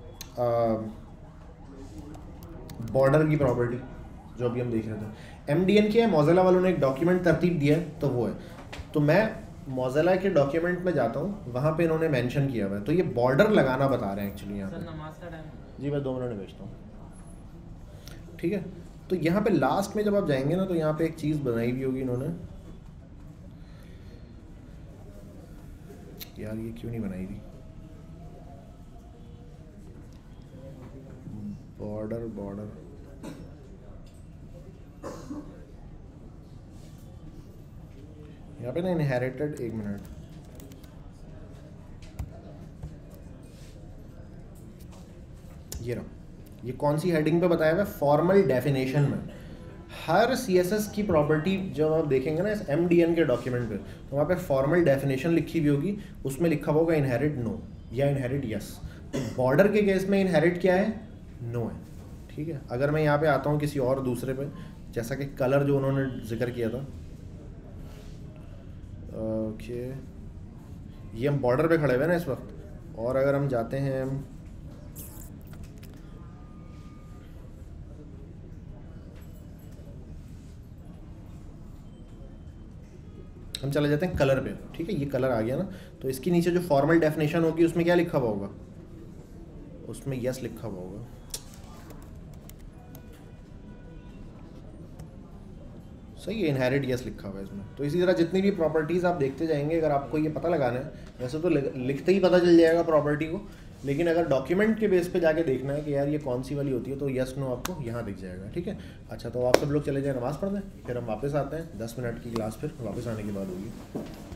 बॉर्डर की प्रॉपर्टी जो अभी हम देख रहे थे। MDN क्या है, मोज़िला वालों ने एक डॉक्यूमेंट तरतीब दिया है, तो वो है। तो मैं मोज़िला के डॉक्यूमेंट में जाता हूँ, वहाँ पे इन्होंने मेंशन किया हुआ है, तो ये बॉर्डर लगाना बता रहे हैं एक्चुअली यहाँ पे। जी, मैं 2 मिनट में भेजता हूँ। ठीक है, तो यहाँ पे लास्ट में जब आप जाएंगे ना, तो यहाँ पे एक चीज़ बनाई हुई होगी इन्होंने, कि यार ये क्यों नहीं बनाई थी। बॉर्डर यहाँ पे ना इनहेरिटेड, एक मिनट, ये रहा, ये कौन सी हेडिंग पे बताया हुआ है, फॉर्मल डेफिनेशन में। हर CSS की प्रॉपर्टी जब आप देखेंगे ना इस MDN के डॉक्यूमेंट पे, तो वहाँ पे फॉर्मल डेफिनेशन लिखी हुई होगी, उसमें लिखा होगा इनहेरिट नो या इनहेरिट यस। तो बॉर्डर के केस में इनहेरिट क्या है, नो है, ठीक है। अगर मैं यहाँ पे आता हूँ किसी और दूसरे पे, जैसा कि कलर जो उन्होंने जिक्र किया था, ओके, ये हम बॉर्डर पे खड़े हुए ना इस वक्त, और अगर हम जाते हैं हम चले जाते हैं कलर पे, ठीक है, ये कलर आ गया ना, तो इसके नीचे जो फॉर्मल डेफिनेशन होगी उसमें क्या लिखा हुआ होगा, उसमें यस लिखा हुआ होगा। सही है, इनहेरिट यस लिखा हुआ है इसमें। तो इसी तरह जितनी भी प्रॉपर्टीज़ आप देखते जाएंगे, अगर आपको ये पता लगाना है, वैसे तो लिखते ही पता चल जाएगा प्रॉपर्टी को, लेकिन अगर डॉक्यूमेंट के बेस पे जाके देखना है कि यार ये कौन सी वाली होती है, तो यस नो आपको यहाँ दिख जाएगा, ठीक है। अच्छा, तो आप सब लोग चले जाए नमाज़ पढ़ दें, फिर हम वापस आते हैं, 10 मिनट की क्लास फिर वापस आने के बाद होगी।